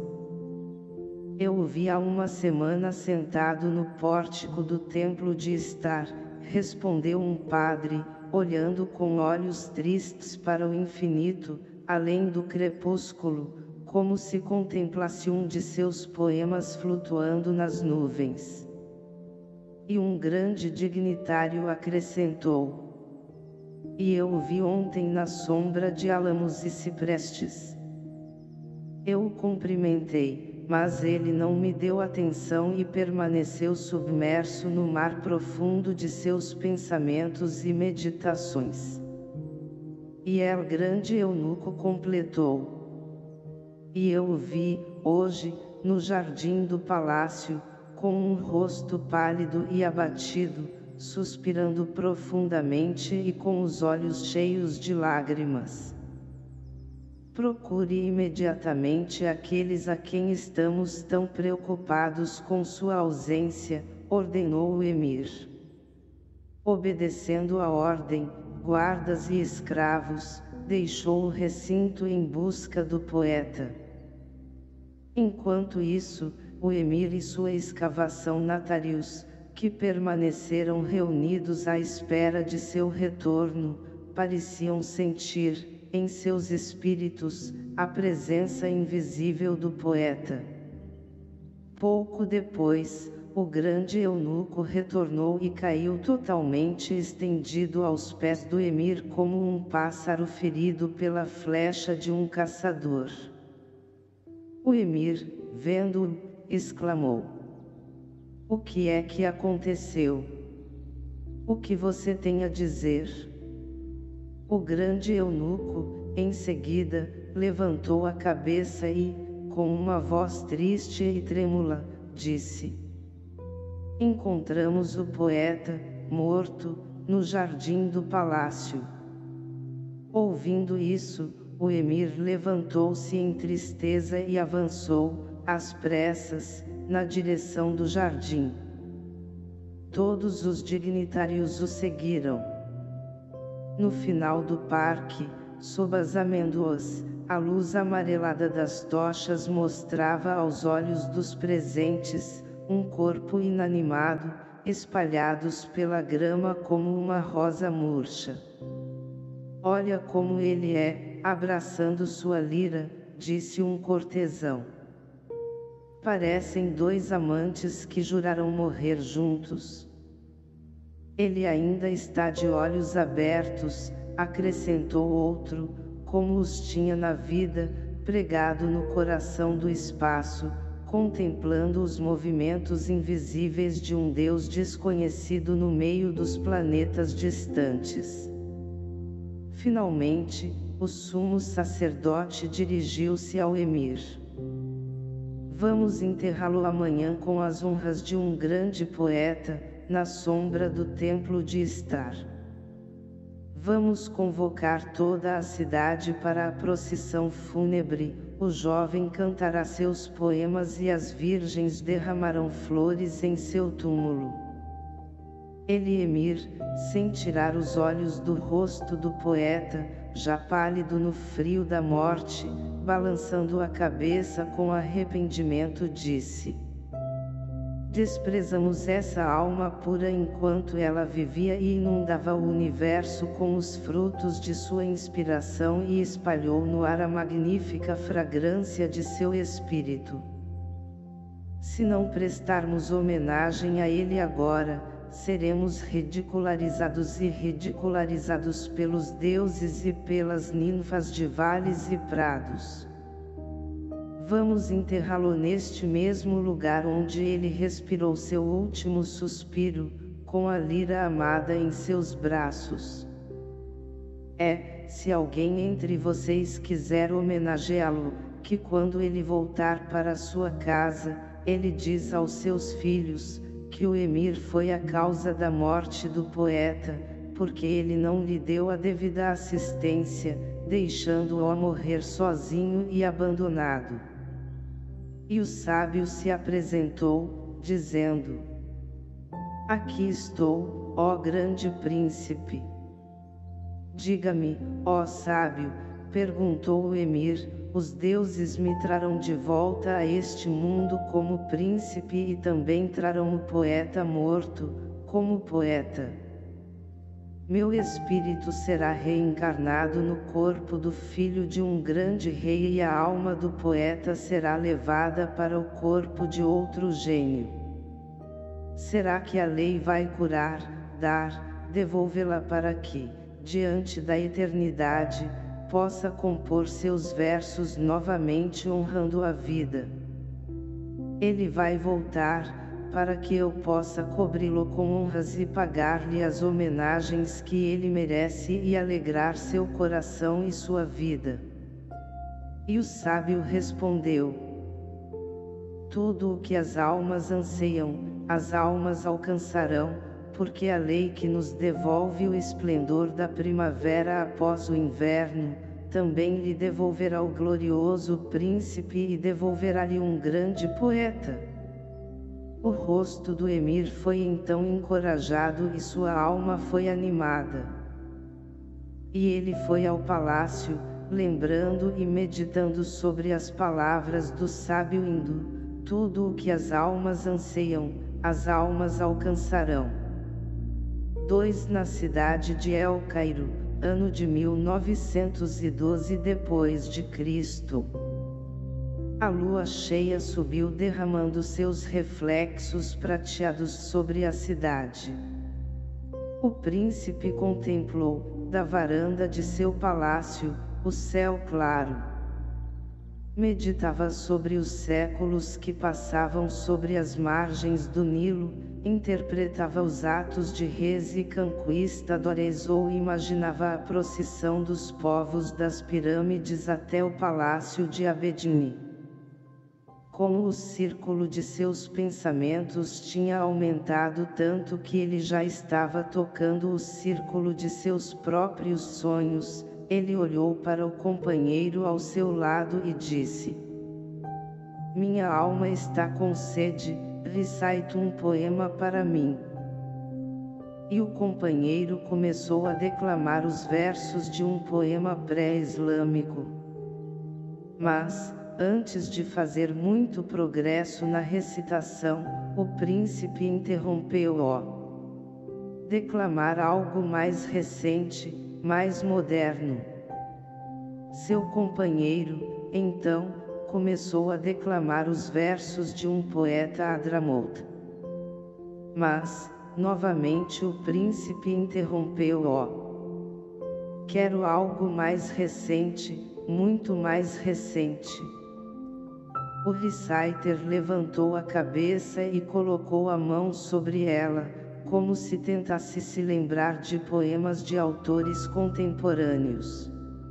Eu o vi há uma semana sentado no pórtico do templo de Star, respondeu um padre, olhando com olhos tristes para o infinito, além do crepúsculo, como se contemplasse um de seus poemas flutuando nas nuvens. E um grande dignitário acrescentou: e eu o vi ontem na sombra de álamos e ciprestes. Eu o cumprimentei, mas ele não me deu atenção e permaneceu submerso no mar profundo de seus pensamentos e meditações. E El grande eunuco completou: e eu o vi, hoje, no jardim do palácio, com um rosto pálido e abatido, suspirando profundamente e com os olhos cheios de lágrimas. Procure imediatamente aqueles a quem estamos tão preocupados com sua ausência, ordenou o emir. Obedecendo a ordem, guardas e escravos, deixou o recinto em busca do poeta. Enquanto isso, o emir e sua escavação Natarius, que permaneceram reunidos à espera de seu retorno, pareciam sentir, em seus espíritos, a presença invisível do poeta. Pouco depois, o grande eunuco retornou e caiu totalmente estendido aos pés do emir como um pássaro ferido pela flecha de um caçador. O emir, vendo-o, exclamou: o que é que aconteceu? O que você tem a dizer? O grande eunuco, em seguida, levantou a cabeça e, com uma voz triste e trêmula, disse: encontramos o poeta, morto, no jardim do palácio. Ouvindo isso, o emir levantou-se em tristeza e avançou, às pressas, na direção do jardim. Todos os dignitários o seguiram. No final do parque, sob as amêndoas, a luz amarelada das tochas mostrava aos olhos dos presentes, um corpo inanimado, espalhados pela grama como uma rosa murcha. Olha como ele é, abraçando sua lira, disse um cortesão. Parecem dois amantes que juraram morrer juntos. Ele ainda está de olhos abertos, acrescentou outro, como os tinha na vida, pregado no coração do espaço, contemplando os movimentos invisíveis de um Deus desconhecido no meio dos planetas distantes. Finalmente, o sumo sacerdote dirigiu-se ao emir. Vamos enterrá-lo amanhã com as honras de um grande poeta, na sombra do templo de Istar. Vamos convocar toda a cidade para a procissão fúnebre, o jovem cantará seus poemas e as virgens derramarão flores em seu túmulo. Ele, emir, sem tirar os olhos do rosto do poeta, já pálido no frio da morte, balançando a cabeça com arrependimento, disse: desprezamos essa alma pura enquanto ela vivia e inundava o universo com os frutos de sua inspiração e espalhou no ar a magnífica fragrância de seu espírito. Se não prestarmos homenagem a ele agora, seremos ridicularizados e ridicularizados pelos deuses e pelas ninfas de vales e prados. Vamos enterrá-lo neste mesmo lugar onde ele respirou seu último suspiro, com a lira amada em seus braços. É, se alguém entre vocês quiser homenageá-lo, que quando ele voltar para sua casa, ele diz aos seus filhos, que o emir foi a causa da morte do poeta, porque ele não lhe deu a devida assistência, deixando-o morrer sozinho e abandonado. E o sábio se apresentou, dizendo: aqui estou, ó grande príncipe. Diga-me, ó sábio, perguntou o emir, os deuses me trarão de volta a este mundo como príncipe e também trarão o poeta morto, como poeta. Meu espírito será reencarnado no corpo do filho de um grande rei e a alma do poeta será levada para o corpo de outro gênio. Será que a lei vai curar, dar, devolvê-la para que, diante da eternidade, possa compor seus versos novamente honrando a vida? Ele vai voltar, para que eu possa cobri-lo com honras e pagar-lhe as homenagens que ele merece e alegrar seu coração e sua vida. E o sábio respondeu: tudo o que as almas anseiam, as almas alcançarão, porque a lei que nos devolve o esplendor da primavera após o inverno, também lhe devolverá o glorioso príncipe e devolverá-lhe um grande poeta. O rosto do emir foi então encorajado e sua alma foi animada. E ele foi ao palácio, lembrando e meditando sobre as palavras do sábio hindu: tudo o que as almas anseiam, as almas alcançarão. dois Na cidade de El Cairo, ano de mil novecentos e doze depois de Cristo. A lua cheia subiu derramando seus reflexos prateados sobre a cidade. O príncipe contemplou, da varanda de seu palácio, o céu claro. Meditava sobre os séculos que passavam sobre as margens do Nilo, interpretava os atos de reis e conquistadores ou imaginava a procissão dos povos das pirâmides até o palácio de Abedini. Como o círculo de seus pensamentos tinha aumentado tanto que ele já estava tocando o círculo de seus próprios sonhos, ele olhou para o companheiro ao seu lado e disse: minha alma está com sede, recite um poema para mim. E o companheiro começou a declamar os versos de um poema pré-islâmico. Mas, antes de fazer muito progresso na recitação, o príncipe interrompeu-o. Declamar algo mais recente, mais moderno. Seu companheiro, então, começou a declamar os versos de um poeta Hadramaut. Mas, novamente o príncipe interrompeu-o. Quero algo mais recente, muito mais recente. O reciter levantou a cabeça e colocou a mão sobre ela, como se tentasse se lembrar de poemas de autores contemporâneos.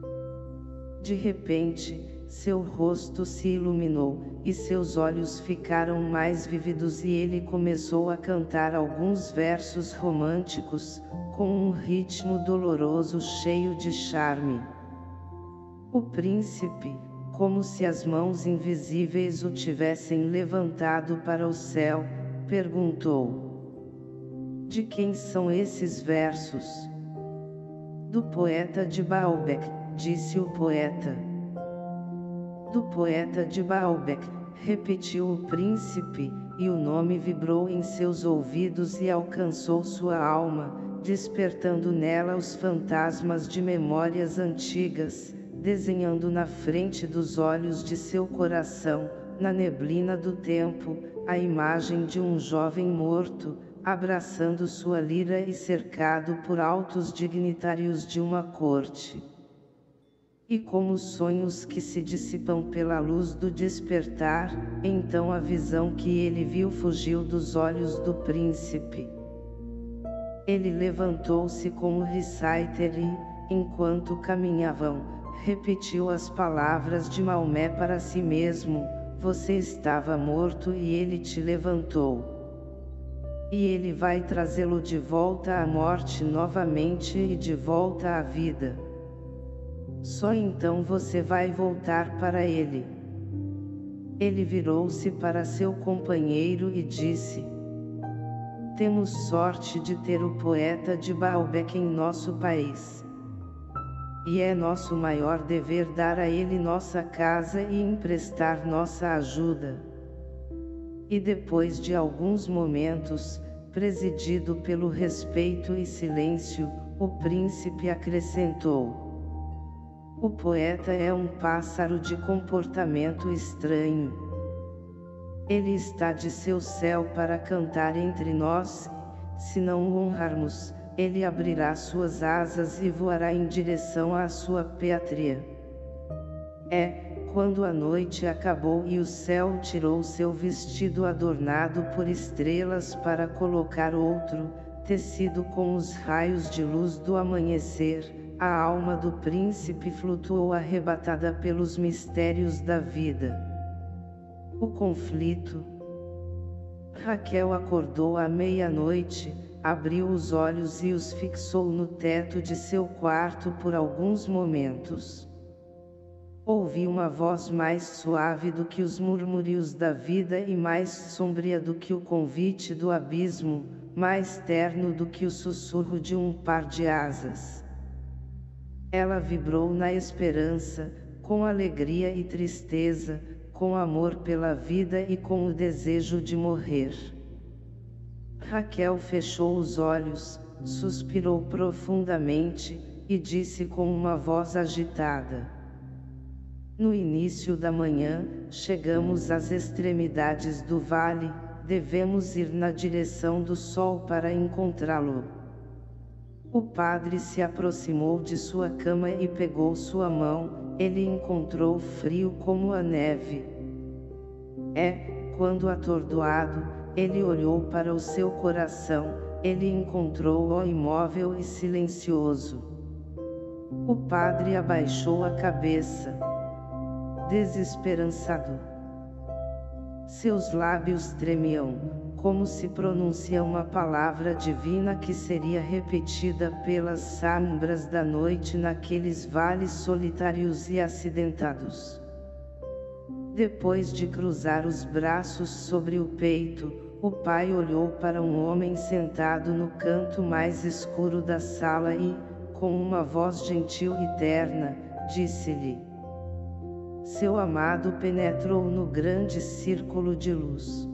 De repente, seu rosto se iluminou, e seus olhos ficaram mais vívidos e ele começou a cantar alguns versos românticos, com um ritmo doloroso cheio de charme. O príncipe, como se as mãos invisíveis o tivessem levantado para o céu, perguntou: de quem são esses versos? Do poeta de Baalbek, disse o poeta. Do poeta de Baalbek, repetiu o príncipe, e o nome vibrou em seus ouvidos e alcançou sua alma, despertando nela os fantasmas de memórias antigas, desenhando na frente dos olhos de seu coração, na neblina do tempo, a imagem de um jovem morto, abraçando sua lira e cercado por altos dignitários de uma corte. E como sonhos que se dissipam pela luz do despertar, então a visão que ele viu fugiu dos olhos do príncipe. Ele levantou-se com o reciter e, enquanto caminhavam, repetiu as palavras de Maomé para si mesmo: você estava morto e ele te levantou. E ele vai trazê-lo de volta à morte novamente e de volta à vida. Só então você vai voltar para ele. Ele virou-se para seu companheiro e disse: temos sorte de ter o poeta de Baalbek em nosso país. E é nosso maior dever dar a ele nossa casa e emprestar nossa ajuda. E depois de alguns momentos, presidido pelo respeito e silêncio, o príncipe acrescentou: o poeta é um pássaro de comportamento estranho. Ele está de seu céu para cantar entre nós, se não o honrarmos, ele abrirá suas asas e voará em direção à sua pátria. É, quando a noite acabou e o céu tirou seu vestido adornado por estrelas para colocar outro, tecido com os raios de luz do amanhecer, a alma do príncipe flutuou arrebatada pelos mistérios da vida. O conflito. Raquel acordou à meia-noite, abriu os olhos e os fixou no teto de seu quarto por alguns momentos. Ouvi uma voz mais suave do que os murmúrios da vida e mais sombria do que o convite do abismo, mais terno do que o sussurro de um par de asas. Ela vibrou na esperança, com alegria e tristeza, com amor pela vida e com o desejo de morrer. Raquel fechou os olhos, suspirou profundamente, e disse com uma voz agitada: no início da manhã, chegamos às extremidades do vale, devemos ir na direção do sol para encontrá-lo. O padre se aproximou de sua cama e pegou sua mão, ele encontrou frio como a neve. É, quando atordoado, ele olhou para o seu coração, ele encontrou-o imóvel e silencioso. O padre abaixou a cabeça, desesperançado. Seus lábios tremiam, como se pronuncia uma palavra divina que seria repetida pelas sombras da noite naqueles vales solitários e acidentados. Depois de cruzar os braços sobre o peito, o pai olhou para um homem sentado no canto mais escuro da sala e, com uma voz gentil e terna, disse-lhe: seu amado penetrou no grande círculo de luz.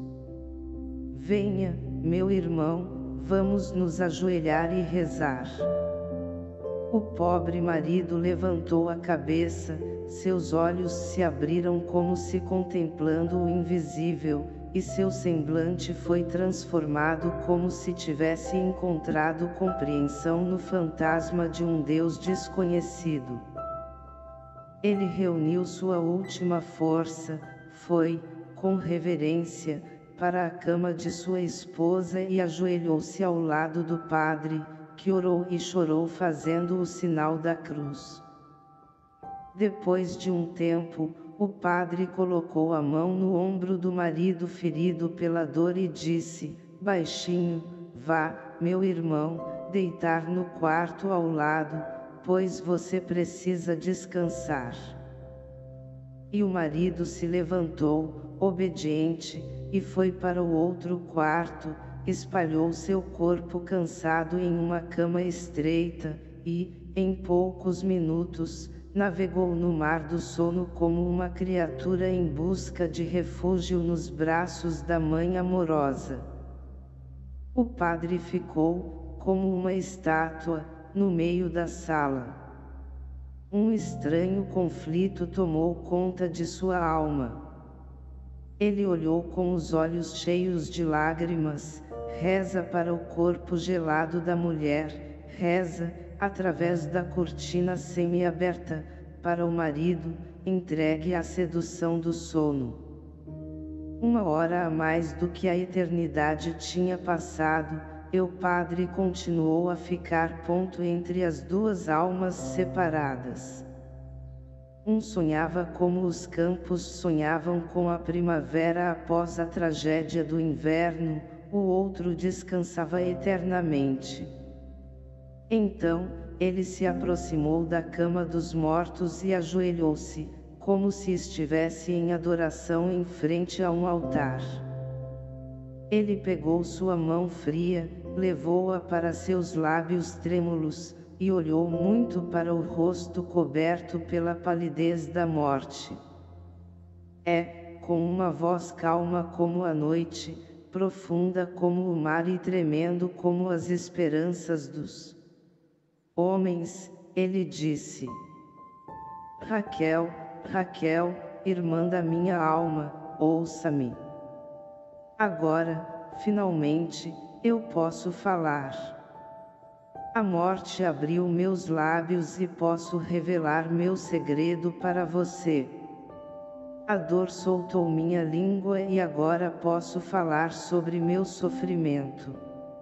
Venha, meu irmão, vamos nos ajoelhar e rezar. O pobre marido levantou a cabeça, seus olhos se abriram como se contemplando o invisível, e seu semblante foi transformado como se tivesse encontrado compreensão no fantasma de um Deus desconhecido. Ele reuniu sua última força, foi, com reverência, para a cama de sua esposa e ajoelhou-se ao lado do padre, que orou e chorou fazendo o sinal da cruz. Depois de um tempo, o padre colocou a mão no ombro do marido ferido pela dor e disse, baixinho, vá, meu irmão, deitar no quarto ao lado, pois você precisa descansar. E o marido se levantou, obediente, e foi para o outro quarto, espalhou seu corpo cansado em uma cama estreita, e, em poucos minutos, navegou no mar do sono como uma criatura em busca de refúgio nos braços da mãe amorosa. O padre ficou, como uma estátua, no meio da sala. Um estranho conflito tomou conta de sua alma. Ele olhou com os olhos cheios de lágrimas, reza para o corpo gelado da mulher, reza, através da cortina semi-aberta, para o marido, entregue à sedução do sono. Uma hora a mais do que a eternidade tinha passado, e o padre continuou a ficar ponto entre as duas almas separadas. Um sonhava como os campos sonhavam com a primavera após a tragédia do inverno, o outro descansava eternamente. Então, ele se aproximou da cama dos mortos e ajoelhou-se, como se estivesse em adoração em frente a um altar. Ele pegou sua mão fria, levou-a para seus lábios trêmulos, e olhou muito para o rosto coberto pela palidez da morte. É, com uma voz calma como a noite, profunda como o mar e tremendo como as esperanças dos homens, ele disse: Raquel, Raquel, irmã da minha alma, ouça-me. Agora, finalmente, eu posso falar. A morte abriu meus lábios e posso revelar meu segredo para você. A dor soltou minha língua e agora posso falar sobre meu sofrimento.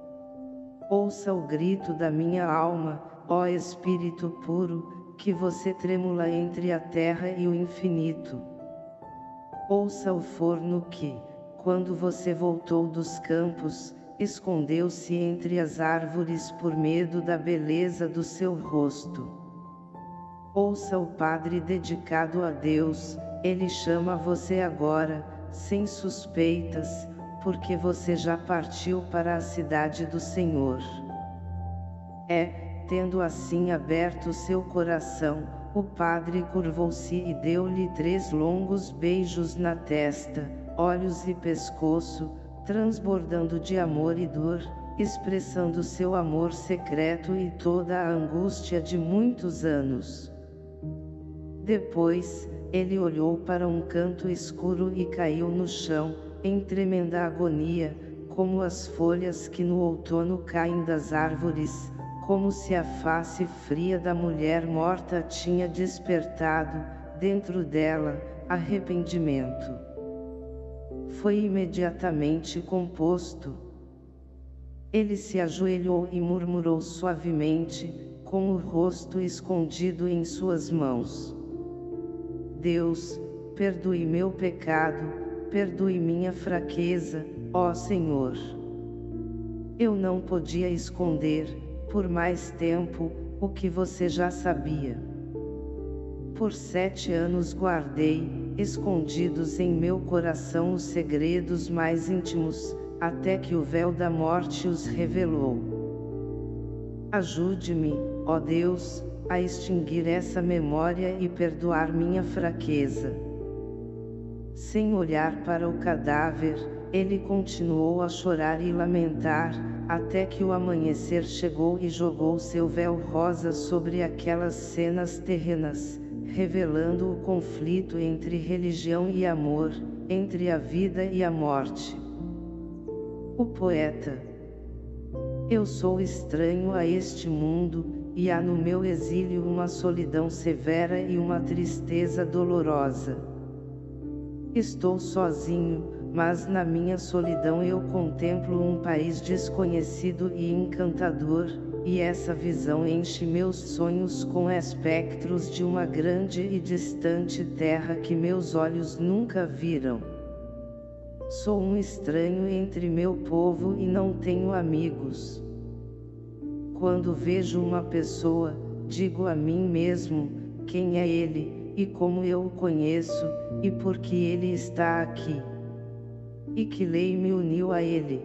Ouça o grito da minha alma, ó Espírito puro, que você tremula entre a terra e o infinito. Ouça o forno que, quando você voltou dos campos, escondeu-se entre as árvores por medo da beleza do seu rosto. Ouça o padre dedicado a Deus, ele chama você agora, sem suspeitas, porque você já partiu para a cidade do Senhor. É, tendo assim aberto seu coração, o padre curvou-se e deu-lhe três longos beijos na testa, olhos e pescoço, transbordando de amor e dor, expressando seu amor secreto e toda a angústia de muitos anos. Depois, ele olhou para um canto escuro e caiu no chão, em tremenda agonia, como as folhas que no outono caem das árvores, como se a face fria da mulher morta tinha despertado, dentro dela, arrependimento. Foi imediatamente composto. Ele se ajoelhou e murmurou suavemente, com o rosto escondido em suas mãos: Deus, perdoe meu pecado, perdoe minha fraqueza, ó Senhor. Eu não podia esconder, por mais tempo, o que você já sabia. Por sete anos guardei, escondidos em meu coração os segredos mais íntimos, até que o véu da morte os revelou. Ajude-me, ó Deus, a extinguir essa memória e perdoar minha fraqueza. Sem olhar para o cadáver, ele continuou a chorar e lamentar, até que o amanhecer chegou e jogou seu véu rosa sobre aquelas cenas terrenas, revelando o conflito entre religião e amor, entre a vida e a morte. O poeta: eu sou estranho a este mundo, e há no meu exílio uma solidão severa e uma tristeza dolorosa. Estou sozinho, mas na minha solidão eu contemplo um país desconhecido e encantador, e essa visão enche meus sonhos com espectros de uma grande e distante terra que meus olhos nunca viram. Sou um estranho entre meu povo e não tenho amigos. Quando vejo uma pessoa, digo a mim mesmo, quem é ele, e como eu o conheço, e por que ele está aqui. E que lei me uniu a ele.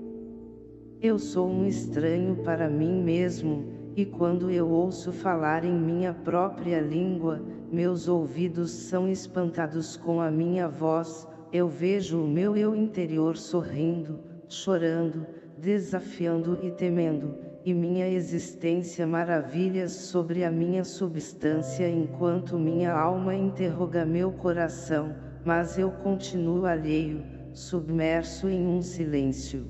Eu sou um estranho para mim mesmo, e quando eu ouço falar em minha própria língua, meus ouvidos são espantados com a minha voz, eu vejo o meu eu interior sorrindo, chorando, desafiando e temendo, e minha existência maravilhas sobre a minha substância enquanto minha alma interroga meu coração, mas eu continuo alheio, submerso em um silêncio.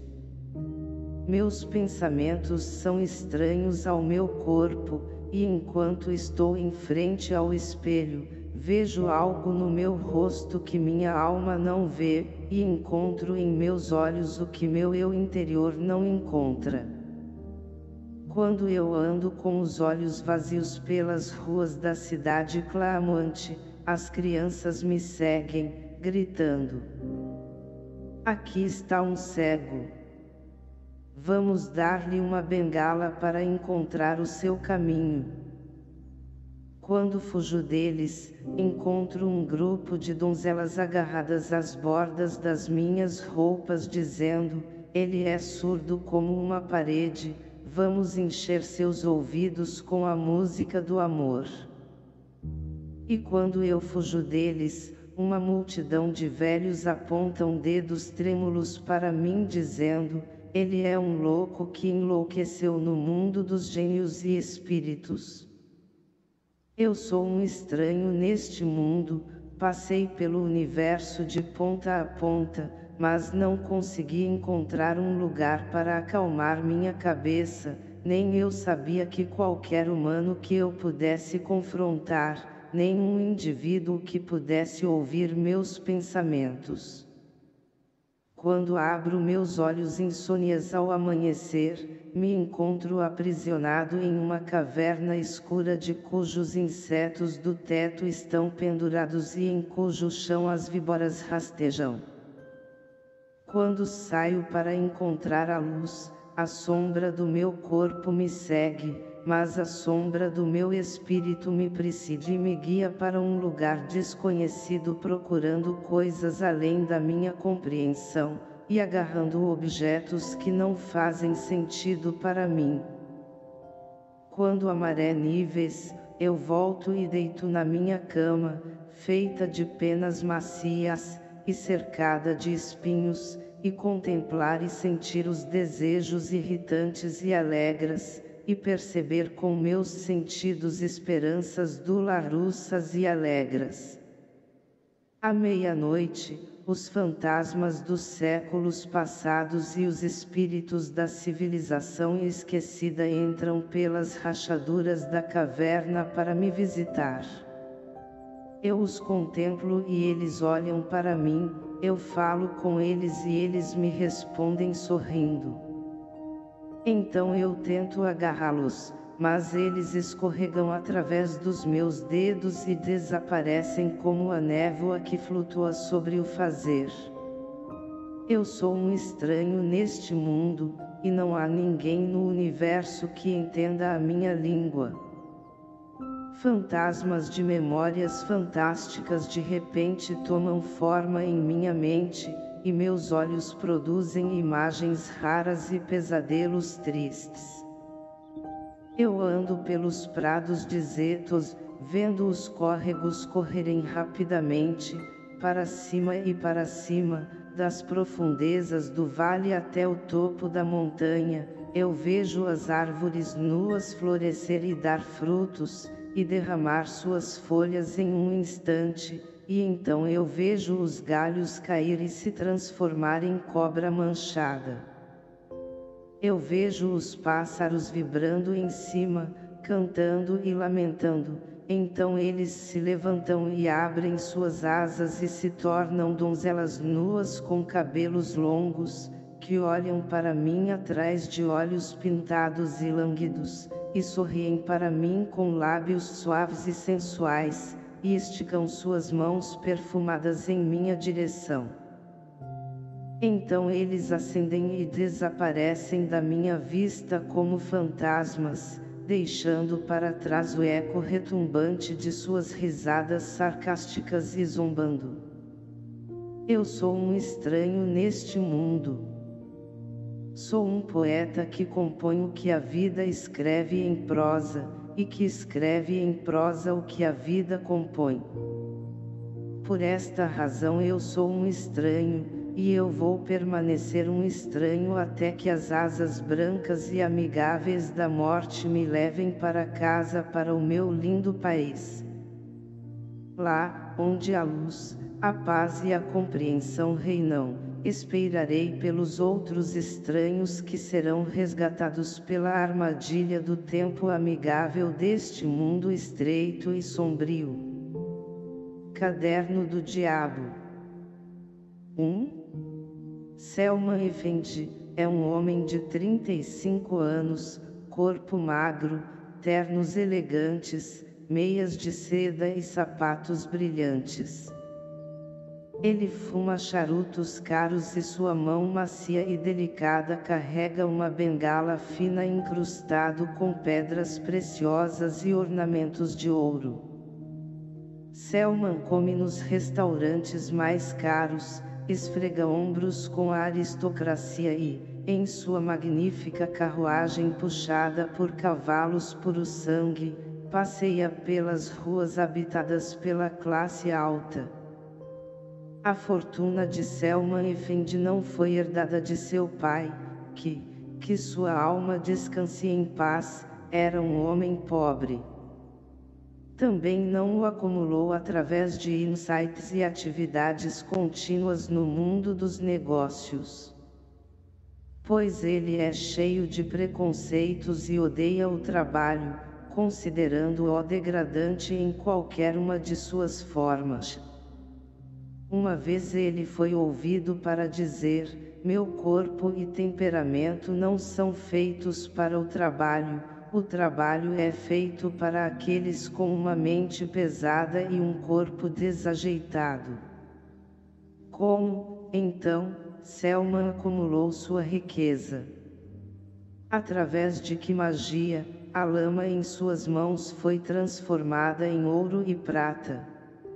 Meus pensamentos são estranhos ao meu corpo, e enquanto estou em frente ao espelho, vejo algo no meu rosto que minha alma não vê, e encontro em meus olhos o que meu eu interior não encontra. Quando eu ando com os olhos vazios pelas ruas da cidade clamante, as crianças me seguem, gritando: aqui está um cego. Vamos dar-lhe uma bengala para encontrar o seu caminho. Quando fujo deles, encontro um grupo de donzelas agarradas às bordas das minhas roupas dizendo: ele é surdo como uma parede, vamos encher seus ouvidos com a música do amor. E quando eu fujo deles, uma multidão de velhos apontam dedos trêmulos para mim dizendo: ele é um louco que enlouqueceu no mundo dos gênios e espíritos. Eu sou um estranho neste mundo, passei pelo universo de ponta a ponta, mas não consegui encontrar um lugar para acalmar minha cabeça, nem eu sabia que qualquer humano que eu pudesse confrontar, nem um indivíduo que pudesse ouvir meus pensamentos. Quando abro meus olhos insônias ao amanhecer, me encontro aprisionado em uma caverna escura de cujos insetos do teto estão pendurados e em cujo chão as víboras rastejam. Quando saio para encontrar a luz, a sombra do meu corpo me segue, mas a sombra do meu espírito me precede e me guia para um lugar desconhecido procurando coisas além da minha compreensão, e agarrando objetos que não fazem sentido para mim. Quando a maré níveis, eu volto e deito na minha cama, feita de penas macias, e cercada de espinhos, e contemplar e sentir os desejos irritantes e alegres, e perceber com meus sentidos esperanças dolorosas e alegres. À meia-noite, os fantasmas dos séculos passados e os espíritos da civilização esquecida entram pelas rachaduras da caverna para me visitar. Eu os contemplo e eles olham para mim, eu falo com eles e eles me respondem sorrindo. Então eu tento agarrá-los, mas eles escorregam através dos meus dedos e desaparecem como a névoa que flutua sobre o fazer. Eu sou um estranho neste mundo, e não há ninguém no universo que entenda a minha língua. Fantasmas de memórias fantásticas de repente tomam forma em minha mente, e meus olhos produzem imagens raras e pesadelos tristes. Eu ando pelos prados desertos, vendo os córregos correrem rapidamente, para cima e para cima, das profundezas do vale até o topo da montanha, eu vejo as árvores nuas florescer e dar frutos, e derramar suas folhas em um instante, e então eu vejo os galhos cair e se transformar em cobra manchada. Eu vejo os pássaros vibrando em cima, cantando e lamentando, então eles se levantam e abrem suas asas e se tornam donzelas nuas com cabelos longos, que olham para mim atrás de olhos pintados e lânguidos, e sorriem para mim com lábios suaves e sensuais, e esticam suas mãos perfumadas em minha direção. Então eles acendem e desaparecem da minha vista como fantasmas, deixando para trás o eco retumbante de suas risadas sarcásticas e zombando. Eu sou um estranho neste mundo. Sou um poeta que compõe o que a vida escreve em prosa, e que escreve em prosa o que a vida compõe. Por esta razão eu sou um estranho, e eu vou permanecer um estranho até que as asas brancas e amigáveis da morte me levem para casa, para o meu lindo país. Lá, onde a luz, a paz e a compreensão reinam, esperarei pelos outros estranhos que serão resgatados pela armadilha do tempo amigável deste mundo estreito e sombrio. Caderno do Diabo. um. Selman Effendi é um homem de trinta e cinco anos, corpo magro, ternos elegantes, meias de seda e sapatos brilhantes. Ele fuma charutos caros e sua mão macia e delicada carrega uma bengala fina incrustado com pedras preciosas e ornamentos de ouro. Selman come nos restaurantes mais caros, esfrega ombros com a aristocracia e, em sua magnífica carruagem puxada por cavalos puro sangue, passeia pelas ruas habitadas pela classe alta. A fortuna de Selman Effendi não foi herdada de seu pai, que, que sua alma descanse em paz, era um homem pobre. Também não o acumulou através de insights e atividades contínuas no mundo dos negócios. Pois ele é cheio de preconceitos e odeia o trabalho, considerando-o degradante em qualquer uma de suas formas. Uma vez ele foi ouvido para dizer: meu corpo e temperamento não são feitos para o trabalho, o trabalho é feito para aqueles com uma mente pesada e um corpo desajeitado. Como, então, Selman acumulou sua riqueza? Através de que magia, a lama em suas mãos foi transformada em ouro e prata?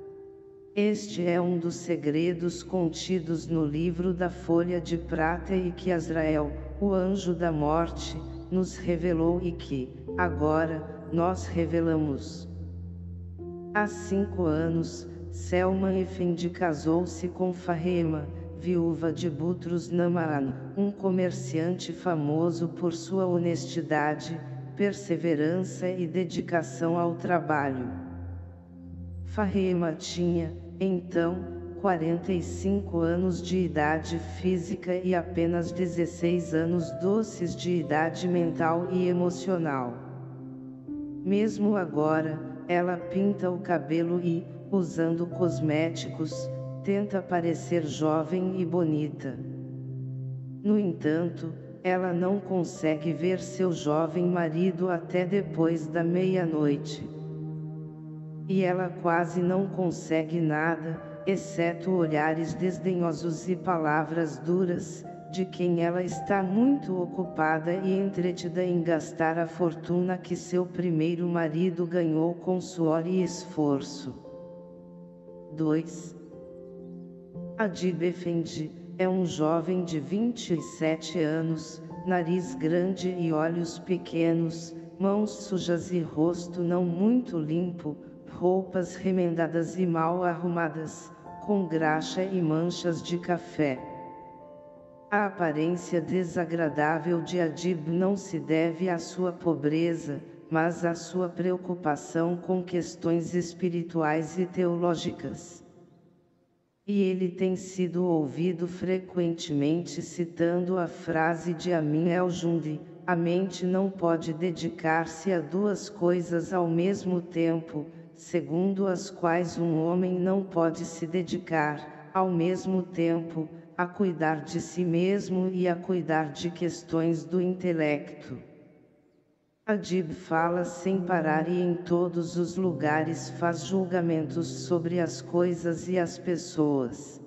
Este é um dos segredos contidos no livro da folha de prata e que Azrael, o anjo da morte, nos revelou e que, agora, nós revelamos. Há cinco anos, Selman Effendi casou-se com Fahima, viúva de Boutros Namaan, um comerciante famoso por sua honestidade, perseverança e dedicação ao trabalho. Fahima tinha, então, quarenta e cinco anos de idade física e apenas dezesseis anos doces de idade mental e emocional. Mesmo agora, ela pinta o cabelo e, usando cosméticos, tenta parecer jovem e bonita. No entanto, ela não consegue ver seu jovem marido até depois da meia-noite. E ela quase não consegue nada, exceto olhares desdenhosos e palavras duras, de quem ela está muito ocupada e entretida em gastar a fortuna que seu primeiro marido ganhou com suor e esforço. dois. Adib Effendi é um jovem de vinte e sete anos, nariz grande e olhos pequenos, mãos sujas e rosto não muito limpo, roupas remendadas e mal arrumadas, com graxa e manchas de café. A aparência desagradável de Adib não se deve à sua pobreza, mas à sua preocupação com questões espirituais e teológicas. E ele tem sido ouvido frequentemente citando a frase de Amin el-Jundi: a mente não pode dedicar-se a duas coisas ao mesmo tempo, segundo as quais um homem não pode se dedicar, ao mesmo tempo, a cuidar de si mesmo e a cuidar de questões do intelecto. Adib fala sem parar e em todos os lugares faz julgamentos sobre as coisas e as pessoas.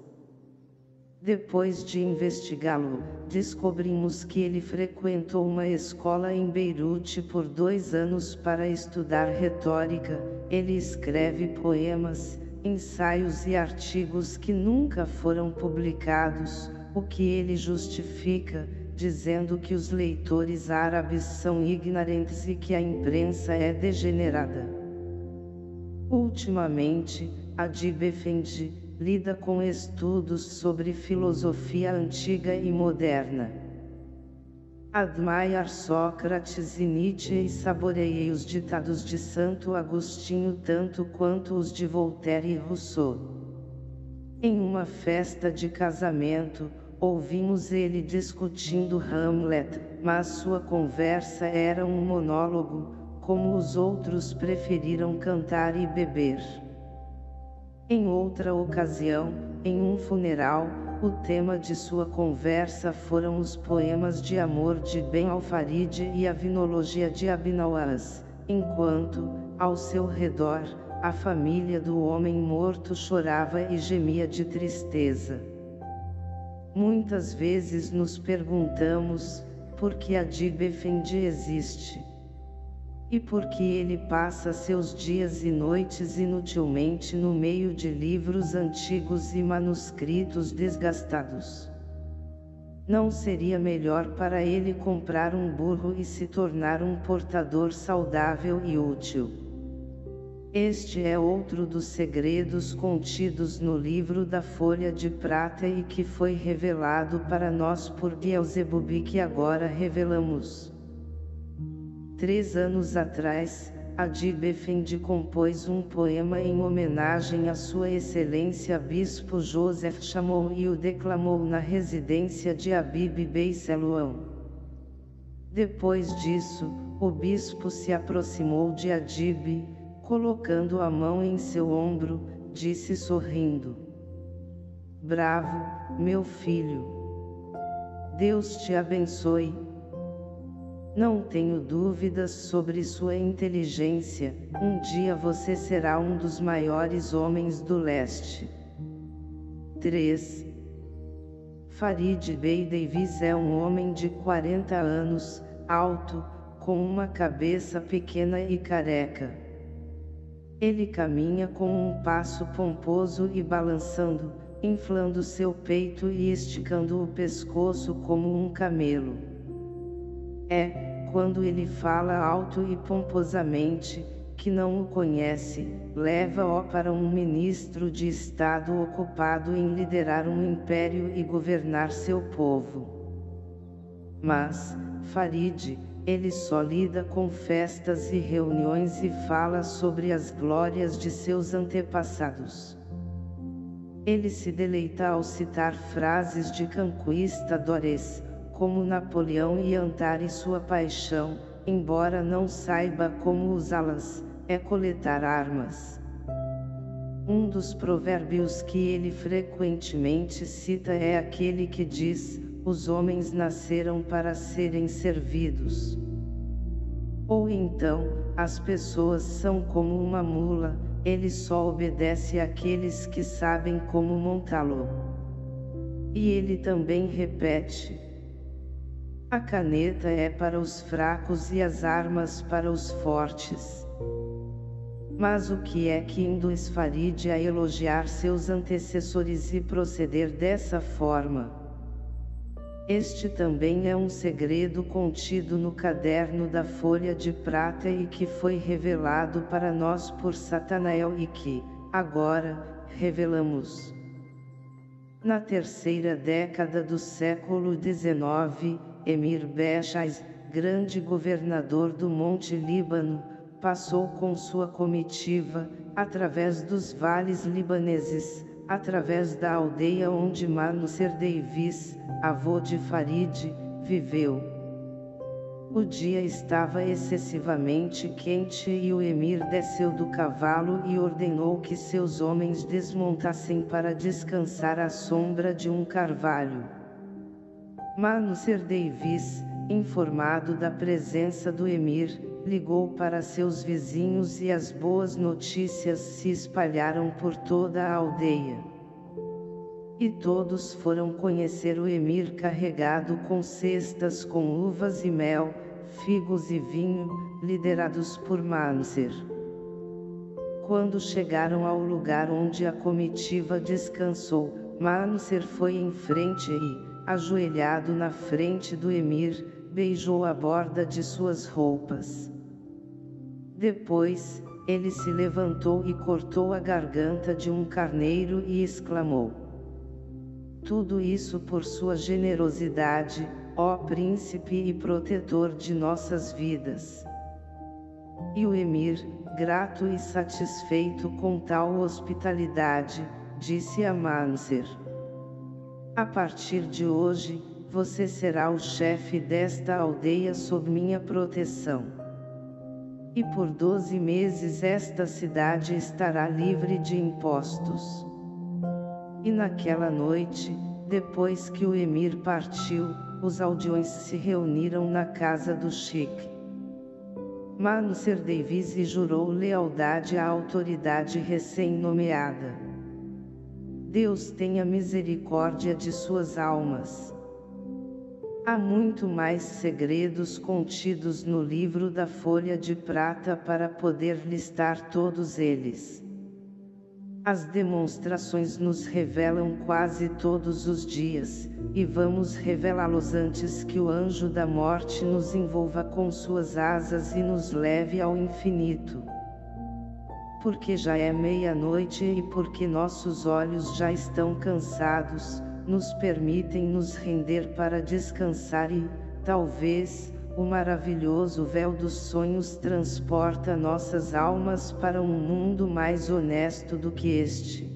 Depois de investigá-lo, descobrimos que ele frequentou uma escola em Beirute por dois anos para estudar retórica. Ele escreve poemas, ensaios e artigos que nunca foram publicados, o que ele justifica, dizendo que os leitores árabes são ignorantes e que a imprensa é degenerada. Ultimamente, Adib Efendi lida com estudos sobre filosofia antiga e moderna. Admire Sócrates e Nietzsche e saboreei os ditados de Santo Agostinho tanto quanto os de Voltaire e Rousseau. Em uma festa de casamento, ouvimos ele discutindo Hamlet, mas sua conversa era um monólogo, como os outros preferiram cantar e beber. Em outra ocasião, em um funeral, o tema de sua conversa foram os poemas de amor de Ben al-Farid e a vinologia de Ibn Awas, enquanto, ao seu redor, a família do homem morto chorava e gemia de tristeza. Muitas vezes nos perguntamos, por que Adib Efendi existe? E por que ele passa seus dias e noites inutilmente no meio de livros antigos e manuscritos desgastados? Não seria melhor para ele comprar um burro e se tornar um portador saudável e útil? Este é outro dos segredos contidos no livro da Folha de Prata e que foi revelado para nós por Beelzebub e que agora revelamos. Três anos atrás, Adib Efendi compôs um poema em homenagem a Sua Excelência Bispo Joseph Chamou e o declamou na residência de Habib Bey Selouan. Depois disso, o bispo se aproximou de Adib, colocando a mão em seu ombro, disse sorrindo: "Bravo, meu filho. Deus te abençoe. Não tenho dúvidas sobre sua inteligência, um dia você será um dos maiores homens do leste." três. Farid Bey Davis é um homem de quarenta anos, alto, com uma cabeça pequena e careca. Ele caminha com um passo pomposo e balançando, inflando seu peito e esticando o pescoço como um camelo. É, quando ele fala alto e pomposamente, que não o conhece, leva-o para um ministro de Estado ocupado em liderar um império e governar seu povo. Mas, Farid, ele só lida com festas e reuniões e fala sobre as glórias de seus antepassados. Ele se deleita ao citar frases de conquistadores, como Napoleão e Antar, e sua paixão, embora não saiba como usá-las, é coletar armas. Um dos provérbios que ele frequentemente cita é aquele que diz: "Os homens nasceram para serem servidos." Ou então, as pessoas são como uma mula, ele só obedece àqueles que sabem como montá-lo. E ele também repete: "A caneta é para os fracos e as armas para os fortes." Mas o que é que induz Farid a elogiar seus antecessores e proceder dessa forma? Este também é um segredo contido no caderno da Folha de Prata e que foi revelado para nós por Satanael e que, agora, revelamos. Na terceira década do século dezenove, Emir Bexais, grande governador do Monte Líbano, passou com sua comitiva, através dos vales libaneses, através da aldeia onde Manuser Davis, avô de Farid, viveu. O dia estava excessivamente quente e o emir desceu do cavalo e ordenou que seus homens desmontassem para descansar à sombra de um carvalho. Manuser Davis, informado da presença do emir, ligou para seus vizinhos e as boas notícias se espalharam por toda a aldeia. E todos foram conhecer o emir carregado com cestas com uvas e mel, figos e vinho, liderados por Manuser. Quando chegaram ao lugar onde a comitiva descansou, Manuser foi em frente e, ajoelhado na frente do emir, beijou a borda de suas roupas. Depois, ele se levantou e cortou a garganta de um carneiro e exclamou: "Tudo isso por sua generosidade, ó príncipe e protetor de nossas vidas." E o emir, grato e satisfeito com tal hospitalidade, disse a Manuser: "A partir de hoje, você será o chefe desta aldeia sob minha proteção. E por doze meses esta cidade estará livre de impostos." E naquela noite, depois que o emir partiu, os aldeões se reuniram na casa do Sheik Manuser Davis e jurou lealdade à autoridade recém-nomeada. Deus tenha misericórdia de suas almas. Há muito mais segredos contidos no livro da folha de prata para poder listar todos eles. As demonstrações nos revelam quase todos os dias, e vamos revelá-los antes que o anjo da morte nos envolva com suas asas e nos leve ao infinito. Porque já é meia-noite e porque nossos olhos já estão cansados, nos permitem nos render para descansar e, talvez, o maravilhoso véu dos sonhos transporta nossas almas para um mundo mais honesto do que este.